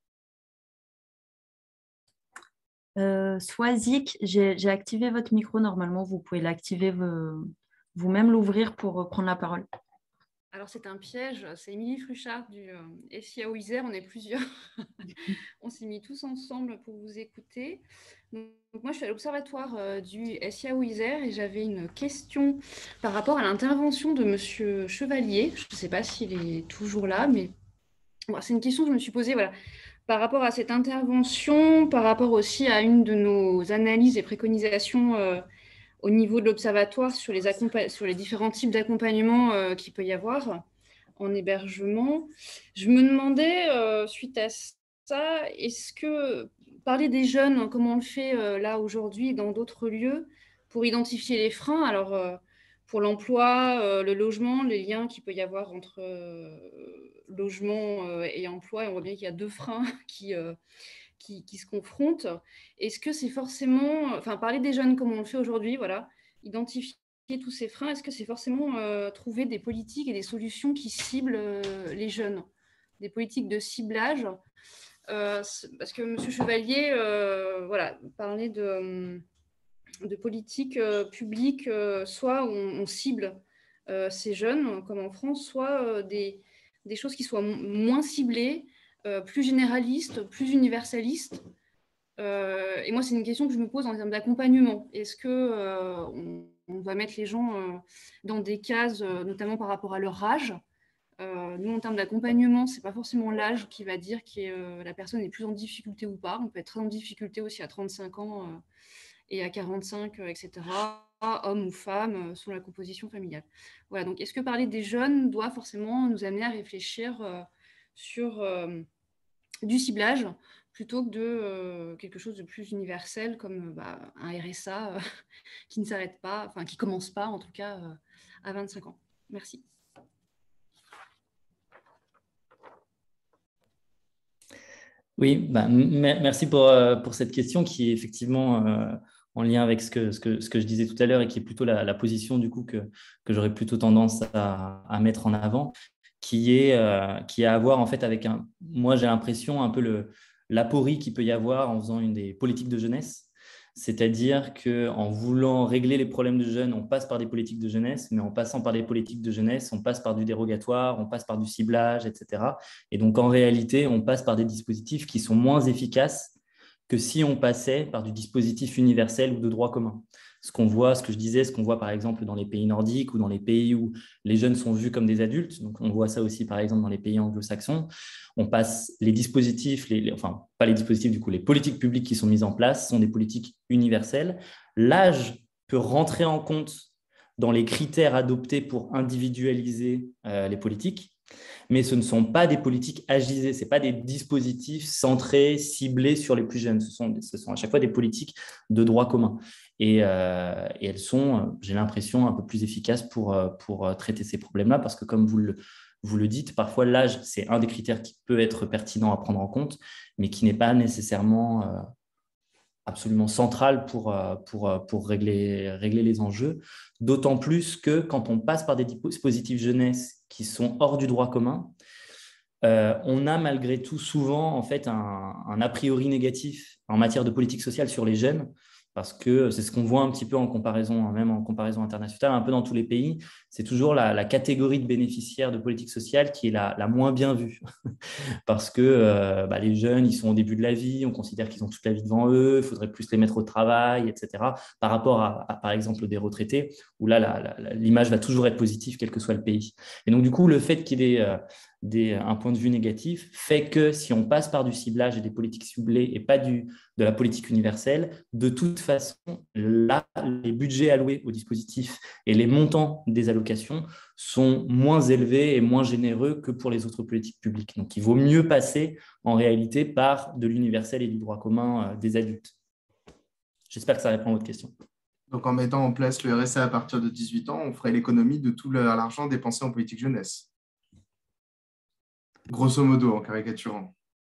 Euh, Swazik, j'ai, j'ai activé votre micro. Normalement, vous pouvez l'activer vous, vous-même, l'ouvrir pour prendre la parole. Alors, c'est un piège. C'est Émilie Fruchard du euh, S I A O Isère. On est plusieurs. On s'est mis tous ensemble pour vous écouter. Donc, moi, je suis à l'observatoire euh, du S I A O Isère et j'avais une question par rapport à l'intervention de Monsieur Chevalier. Je ne sais pas s'il est toujours là, mais bon, c'est une question que je me suis posée. Voilà. Par rapport à cette intervention, par rapport aussi à une de nos analyses et préconisations euh, au niveau de l'observatoire sur les, sur les différents types d'accompagnement euh, qu'il peut y avoir en hébergement, je me demandais, euh, suite à ça, est-ce que parler des jeunes, comme on le fait euh, là aujourd'hui dans d'autres lieux, pour identifier les freins. Alors, euh, pour l'emploi, euh, le logement, les liens qu'il peut y avoir entre euh, logement euh, et emploi, et on voit bien qu'il y a deux freins qui, euh, qui, qui se confrontent. Est-ce que c'est forcément, enfin, parler des jeunes comme on le fait aujourd'hui, voilà, identifier tous ces freins, est-ce que c'est forcément euh, trouver des politiques et des solutions qui ciblent euh, les jeunes, des politiques de ciblage, euh, parce que M. Chevalier, euh, voilà, parlait de de politique euh, publique, euh, soit on, on cible euh, ces jeunes, comme en France, soit euh, des, des choses qui soient moins ciblées, euh, plus généralistes, plus universalistes. Euh, et moi, c'est une question que je me pose en termes d'accompagnement. Est-ce que euh, on, on va mettre les gens euh, dans des cases, euh, notamment par rapport à leur âge? Euh, nous, en termes d'accompagnement, ce n'est pas forcément l'âge qui va dire que euh, la personne est plus en difficulté ou pas. On peut être très en difficulté aussi à trente-cinq ans euh, et à quarante-cinq, et cetera, hommes ou femmes, selon la composition familiale. Voilà, donc est-ce que parler des jeunes doit forcément nous amener à réfléchir euh, sur euh, du ciblage plutôt que de euh, quelque chose de plus universel comme bah, un R S A euh, qui ne s'arrête pas, enfin qui ne commence pas en tout cas euh, à vingt-cinq ans. Merci. Oui, bah, merci pour, pour cette question qui est effectivement euh, en lien avec ce que, ce, que, ce que je disais tout à l'heure et qui est plutôt la, la position du coup que, que j'aurais plutôt tendance à, à mettre en avant, qui est, euh, qui a à voir en fait avec un, moi j'ai l'impression un peu le, l'aporie qu'il peut y avoir en faisant une des politiques de jeunesse. C'est-à-dire qu'en voulant régler les problèmes de jeunes, on passe par des politiques de jeunesse, mais en passant par des politiques de jeunesse, on passe par du dérogatoire, on passe par du ciblage, et cetera. Et donc, en réalité, on passe par des dispositifs qui sont moins efficaces que si on passait par du dispositif universel ou de droit commun. Ce qu'on voit, ce que je disais, ce qu'on voit par exemple dans les pays nordiques ou dans les pays où les jeunes sont vus comme des adultes. Donc, on voit ça aussi par exemple dans les pays anglo-saxons. On passe les dispositifs, les, les, enfin pas les dispositifs du coup, les politiques publiques qui sont mises en place sont des politiques universelles. L'âge peut rentrer en compte dans les critères adoptés pour individualiser euh, les politiques, mais ce ne sont pas des politiques agisées, ce ne sont pas des dispositifs centrés, ciblés sur les plus jeunes. Ce sont, ce sont à chaque fois des politiques de droit commun. Et, euh, et elles sont, j'ai l'impression, un peu plus efficaces pour, pour traiter ces problèmes-là, parce que comme vous le, vous le dites, parfois l'âge, c'est un des critères qui peut être pertinent à prendre en compte, mais qui n'est pas nécessairement euh, absolument central pour, pour, pour régler, régler les enjeux, d'autant plus que quand on passe par des dispositifs jeunesse qui sont hors du droit commun, euh, on a malgré tout souvent en fait, un, un a priori négatif en matière de politique sociale sur les jeunes, parce que c'est ce qu'on voit un petit peu en comparaison, même en comparaison internationale, un peu dans tous les pays, c'est toujours la, la catégorie de bénéficiaires de politique sociale qui est la, la moins bien vue. Parce que euh, bah, les jeunes, ils sont au début de la vie, on considère qu'ils ont toute la vie devant eux, il faudrait plus les mettre au travail, et cetera. Par rapport à, à par exemple, des retraités, où là, la, la, l'image va toujours être positive, quel que soit le pays. Et donc, du coup, le fait qu'il y ait euh, des, un point de vue négatif fait que si on passe par du ciblage et des politiques ciblées et pas du, de la politique universelle, de toute façon, là, les budgets alloués au dispositif et les montants des allocations sont moins élevés et moins généreux que pour les autres politiques publiques. Donc, il vaut mieux passer en réalité par de l'universel et du droit commun euh, des adultes. J'espère que ça répond à votre question. Donc, en mettant en place le R S A à partir de dix-huit ans, on ferait l'économie de tout l'argent dépensé en politique jeunesse. Grosso modo, en caricaturant.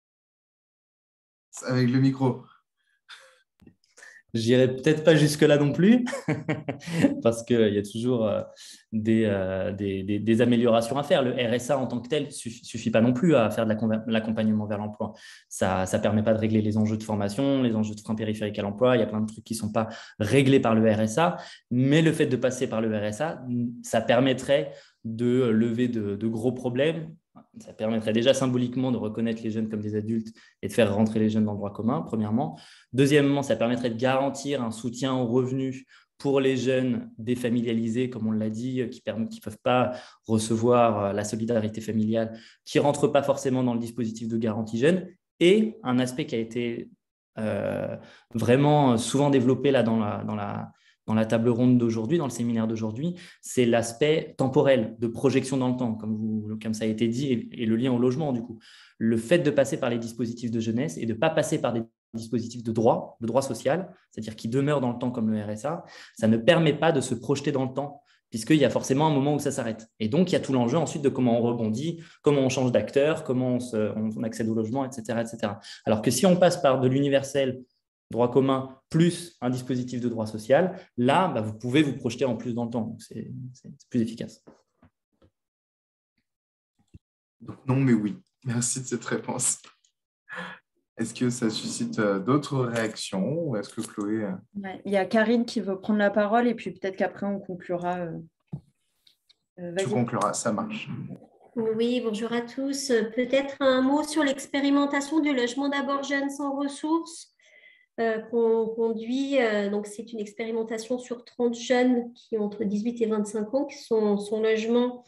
Avec le micro. J'irai peut-être pas jusque-là non plus, parce qu'il y a toujours euh, des, euh, des, des, des améliorations à faire. Le R S A en tant que tel ne suffit, suffit pas non plus à faire de l'accompagnement vers l'emploi. Ça ne permet pas de régler les enjeux de formation, les enjeux de frein périphérique à l'emploi. Il y a plein de trucs qui ne sont pas réglés par le R S A, mais le fait de passer par le R S A, ça permettrait de lever de, de gros problèmes. Ça permettrait déjà symboliquement de reconnaître les jeunes comme des adultes et de faire rentrer les jeunes dans le droit commun, premièrement. Deuxièmement, ça permettrait de garantir un soutien aux revenus pour les jeunes défamilialisés, comme on l'a dit, qui ne qui peuvent pas recevoir la solidarité familiale, qui ne rentrent pas forcément dans le dispositif de garantie jeune. Et un aspect qui a été euh, vraiment souvent développé là dans la, dans la dans la table ronde d'aujourd'hui, dans le séminaire d'aujourd'hui, c'est l'aspect temporel, de projection dans le temps, comme, vous, comme ça a été dit, et, et le lien au logement, du coup. Le fait de passer par les dispositifs de jeunesse et de ne pas passer par des dispositif de droit, de droit social, c'est-à-dire qui demeure dans le temps comme le R S A, ça ne permet pas de se projeter dans le temps, puisqu'il y a forcément un moment où ça s'arrête. Et donc, il y a tout l'enjeu ensuite de comment on rebondit, comment on change d'acteur, comment on, se, on accède au logement, et cetera, et cetera. Alors que si on passe par de l'universel, droit commun, plus un dispositif de droit social, là, bah, vous pouvez vous projeter en plus dans le temps. Donc, c'est plus efficace. Donc, non, mais oui. Merci de cette réponse. Est-ce que ça suscite d'autres réactions ou est-ce que Chloé… Ouais, il y a Karine qui veut prendre la parole et puis peut-être qu'après on conclura. Euh... Euh, tu concluras, ça marche. Oui, bonjour à tous. Peut-être un mot sur l'expérimentation du logement d'abord jeunes sans ressources euh, qu'on conduit. Euh, donc, c'est une expérimentation sur trente jeunes qui ont entre dix-huit et vingt-cinq ans, qui sont son logement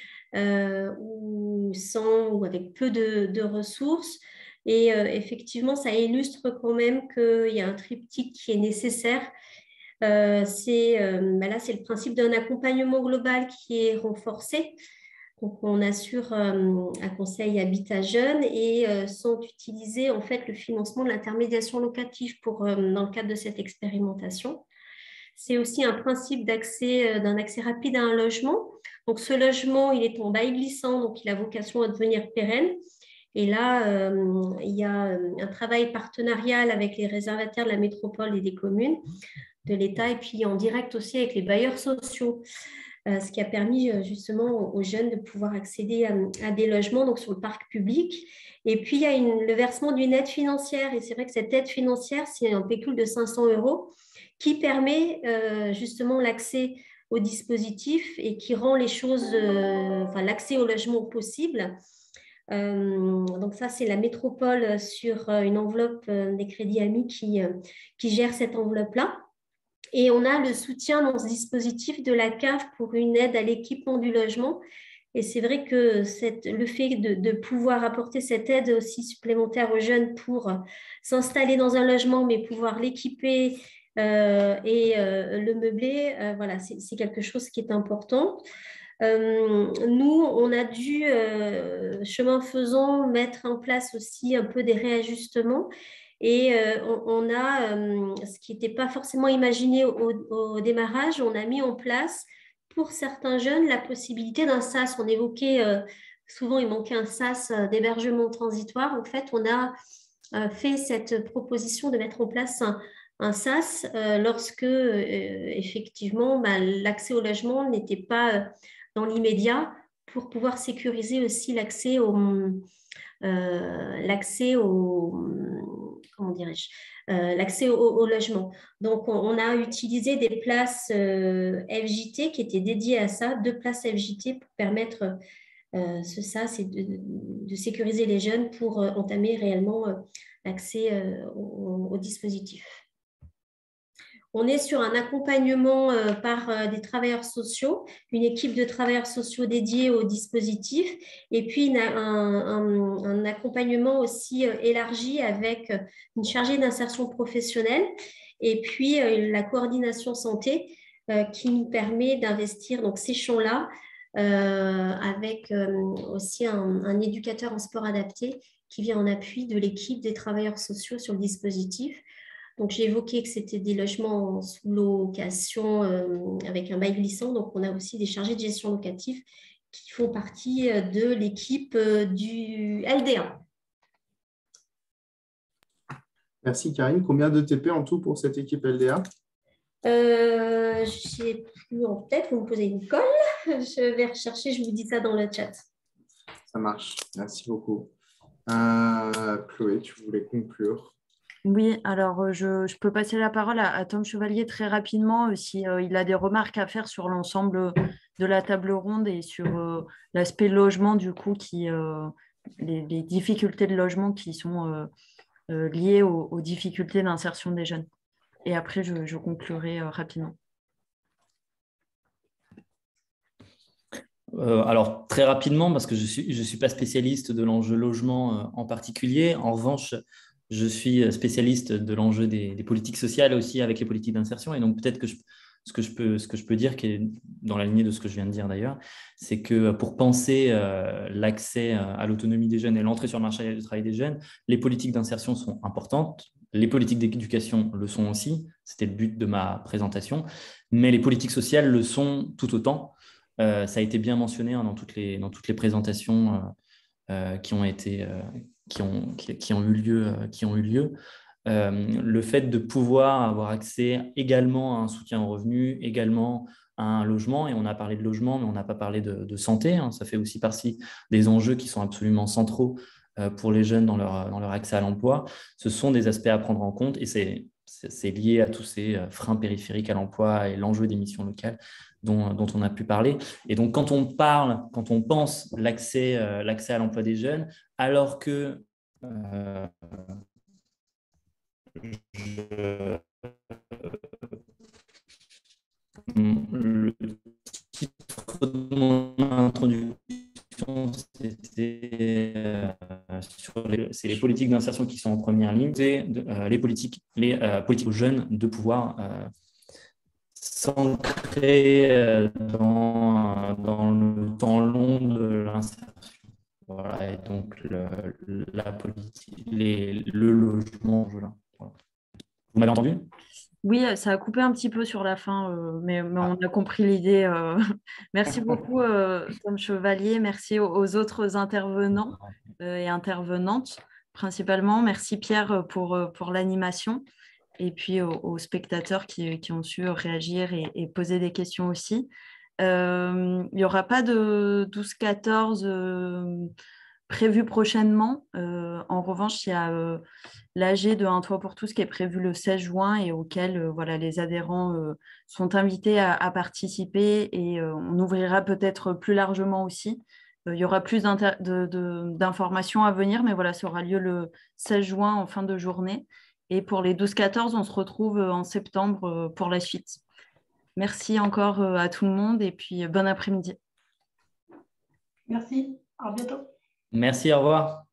euh, ou sans ou avec peu de, de ressources. Et euh, effectivement, ça illustre quand même qu'il y a un triptyque qui est nécessaire. Euh, c'est, euh, ben là, c'est le principe d'un accompagnement global qui est renforcé. Donc, on assure euh, un conseil habitat jeune et euh, sans utiliser en fait le financement de l'intermédiation locative pour, euh, dans le cadre de cette expérimentation. C'est aussi un principe d'accès, euh, d'un accès rapide à un logement. Donc, ce logement, il est en bail glissant, donc il a vocation à devenir pérenne. Et là, euh, il y a un travail partenarial avec les réservataires de la métropole et des communes, de l'État, et puis en direct aussi avec les bailleurs sociaux, euh, ce qui a permis justement aux jeunes de pouvoir accéder à, à des logements donc sur le parc public. Et puis, il y a une, le versement d'une aide financière, et c'est vrai que cette aide financière, c'est un pécule de cinq cents euros qui permet euh, justement l'accès au dispositif et qui rend les choses, euh, enfin l'accès au logement possible. Euh, donc ça, c'est la métropole sur une enveloppe euh, des crédits amis qui, euh, qui gère cette enveloppe-là. Et on a le soutien dans ce dispositif de la C A F pour une aide à l'équipement du logement. Et c'est vrai que cette, le fait de, de pouvoir apporter cette aide aussi supplémentaire aux jeunes pour s'installer dans un logement, mais pouvoir l'équiper euh, et euh, le meubler, euh, voilà, c'est quelque chose qui est important. Euh, nous, on a dû, euh, chemin faisant, mettre en place aussi un peu des réajustements. Et euh, on, on a, euh, ce qui n'était pas forcément imaginé au, au démarrage, on a mis en place pour certains jeunes la possibilité d'un S A S. On évoquait, euh, souvent il manquait un S A S d'hébergement transitoire. En fait, on a euh, fait cette proposition de mettre en place un, un S A S euh, lorsque, euh, effectivement, bah, l'accès au logement n'était pas… Euh, dans l'immédiat pour pouvoir sécuriser aussi l'accès au, euh, l'accès au, comment dirais-je, euh, l'accès au, au logement. Donc, on, on a utilisé des places euh, F J T qui étaient dédiées à ça, deux places F J T pour permettre euh, ce ça, c'est de, de sécuriser les jeunes pour euh, entamer réellement euh, l'accès euh, au, au dispositif. On est sur un accompagnement euh, par euh, des travailleurs sociaux, une équipe de travailleurs sociaux dédiés au dispositif, et puis une, un, un, un accompagnement aussi euh, élargi avec une chargée d'insertion professionnelle, et puis euh, la coordination santé euh, qui nous permet d'investir donc ces champs-là euh, avec euh, aussi un, un éducateur en sport adapté qui vient en appui de l'équipe des travailleurs sociaux sur le dispositif. Donc, j'ai évoqué que c'était des logements sous location euh, avec un bail glissant. Donc, on a aussi des chargés de gestion locative qui font partie de l'équipe euh, du L D A. Merci, Karine. Combien de T P en tout pour cette équipe L D A? euh, Je n'ai plus en tête. Vous me posez une colle. Je vais rechercher. Je vous dis ça dans le chat. Ça marche. Merci beaucoup. Euh, Chloé, tu voulais conclure? Oui, alors je, je peux passer la parole à, à Tom Chevalier très rapidement euh, si euh, il a des remarques à faire sur l'ensemble de la table ronde et sur euh, l'aspect logement, du coup, qui, euh, les, les difficultés de logement qui sont euh, euh, liées aux, aux difficultés d'insertion des jeunes. Et après, je, je conclurai euh, rapidement. Euh, alors, très rapidement, parce que je ne suis, je suis pas spécialiste de l'enjeu logement euh, en particulier. En revanche, je suis spécialiste de l'enjeu des, des politiques sociales aussi avec les politiques d'insertion. Et donc, peut-être que je, ce, que je peux, ce que je peux dire, qui est dans la lignée de ce que je viens de dire d'ailleurs, c'est que pour penser euh, l'accès à l'autonomie des jeunes et l'entrée sur le marché du travail des jeunes, les politiques d'insertion sont importantes. les politiques d'éducation le sont aussi, c'était le but de ma présentation, mais les politiques sociales le sont tout autant. Euh, ça a été bien mentionné hein, dans, toutes les, dans toutes les présentations euh, euh, qui, ont été, euh, qui, ont, qui, qui ont eu lieu. Euh, qui ont eu lieu. Euh, le fait de pouvoir avoir accès également à un soutien aux revenus, également à un logement, et on a parlé de logement, mais on n'a pas parlé de, de santé, hein. Ça fait aussi partie des enjeux qui sont absolument centraux euh, pour les jeunes dans leur, dans leur accès à l'emploi. Ce sont des aspects à prendre en compte, et c'est, c'est lié à tous ces freins périphériques à l'emploi et l'enjeu des missions locales dont, dont on a pu parler. Et donc, quand on parle, quand on pense l'accès, euh, l'accès à l'emploi des jeunes, alors que euh, Je... le titre de mon introduction, c'était euh, sur les, c'est les politiques d'insertion qui sont en première ligne, c'est de, euh, les politiques, les euh, politiques aux jeunes de pouvoir euh, s'ancrer euh, dans, dans le temps long de l'insertion. Voilà, et donc le, la politique, les, le logement, voilà. Vous m'avez entendu? Oui, ça a coupé un petit peu sur la fin, euh, mais, mais Ah. on a compris l'idée. Euh... Merci beaucoup, euh, Tom Chevalier. Merci aux, aux autres intervenants euh, et intervenantes, principalement. Merci, Pierre, pour, pour l'animation. Et puis aux, aux spectateurs qui, qui ont su réagir et, et poser des questions aussi. Euh, il n'y aura pas de douze quatorze euh, prévu prochainement. Euh, en revanche, il y a euh, l'A G de Un Toit pour tous qui est prévu le seize juin et auquel euh, voilà, les adhérents euh, sont invités à, à participer et euh, on ouvrira peut-être plus largement aussi. Euh, il y aura plus de, de, d'informations à venir, mais voilà, ça aura lieu le seize juin en fin de journée. Et pour les douze quatorze, on se retrouve en septembre pour la suite. Merci encore à tout le monde et puis bon après-midi. Merci, à bientôt. Merci, au revoir.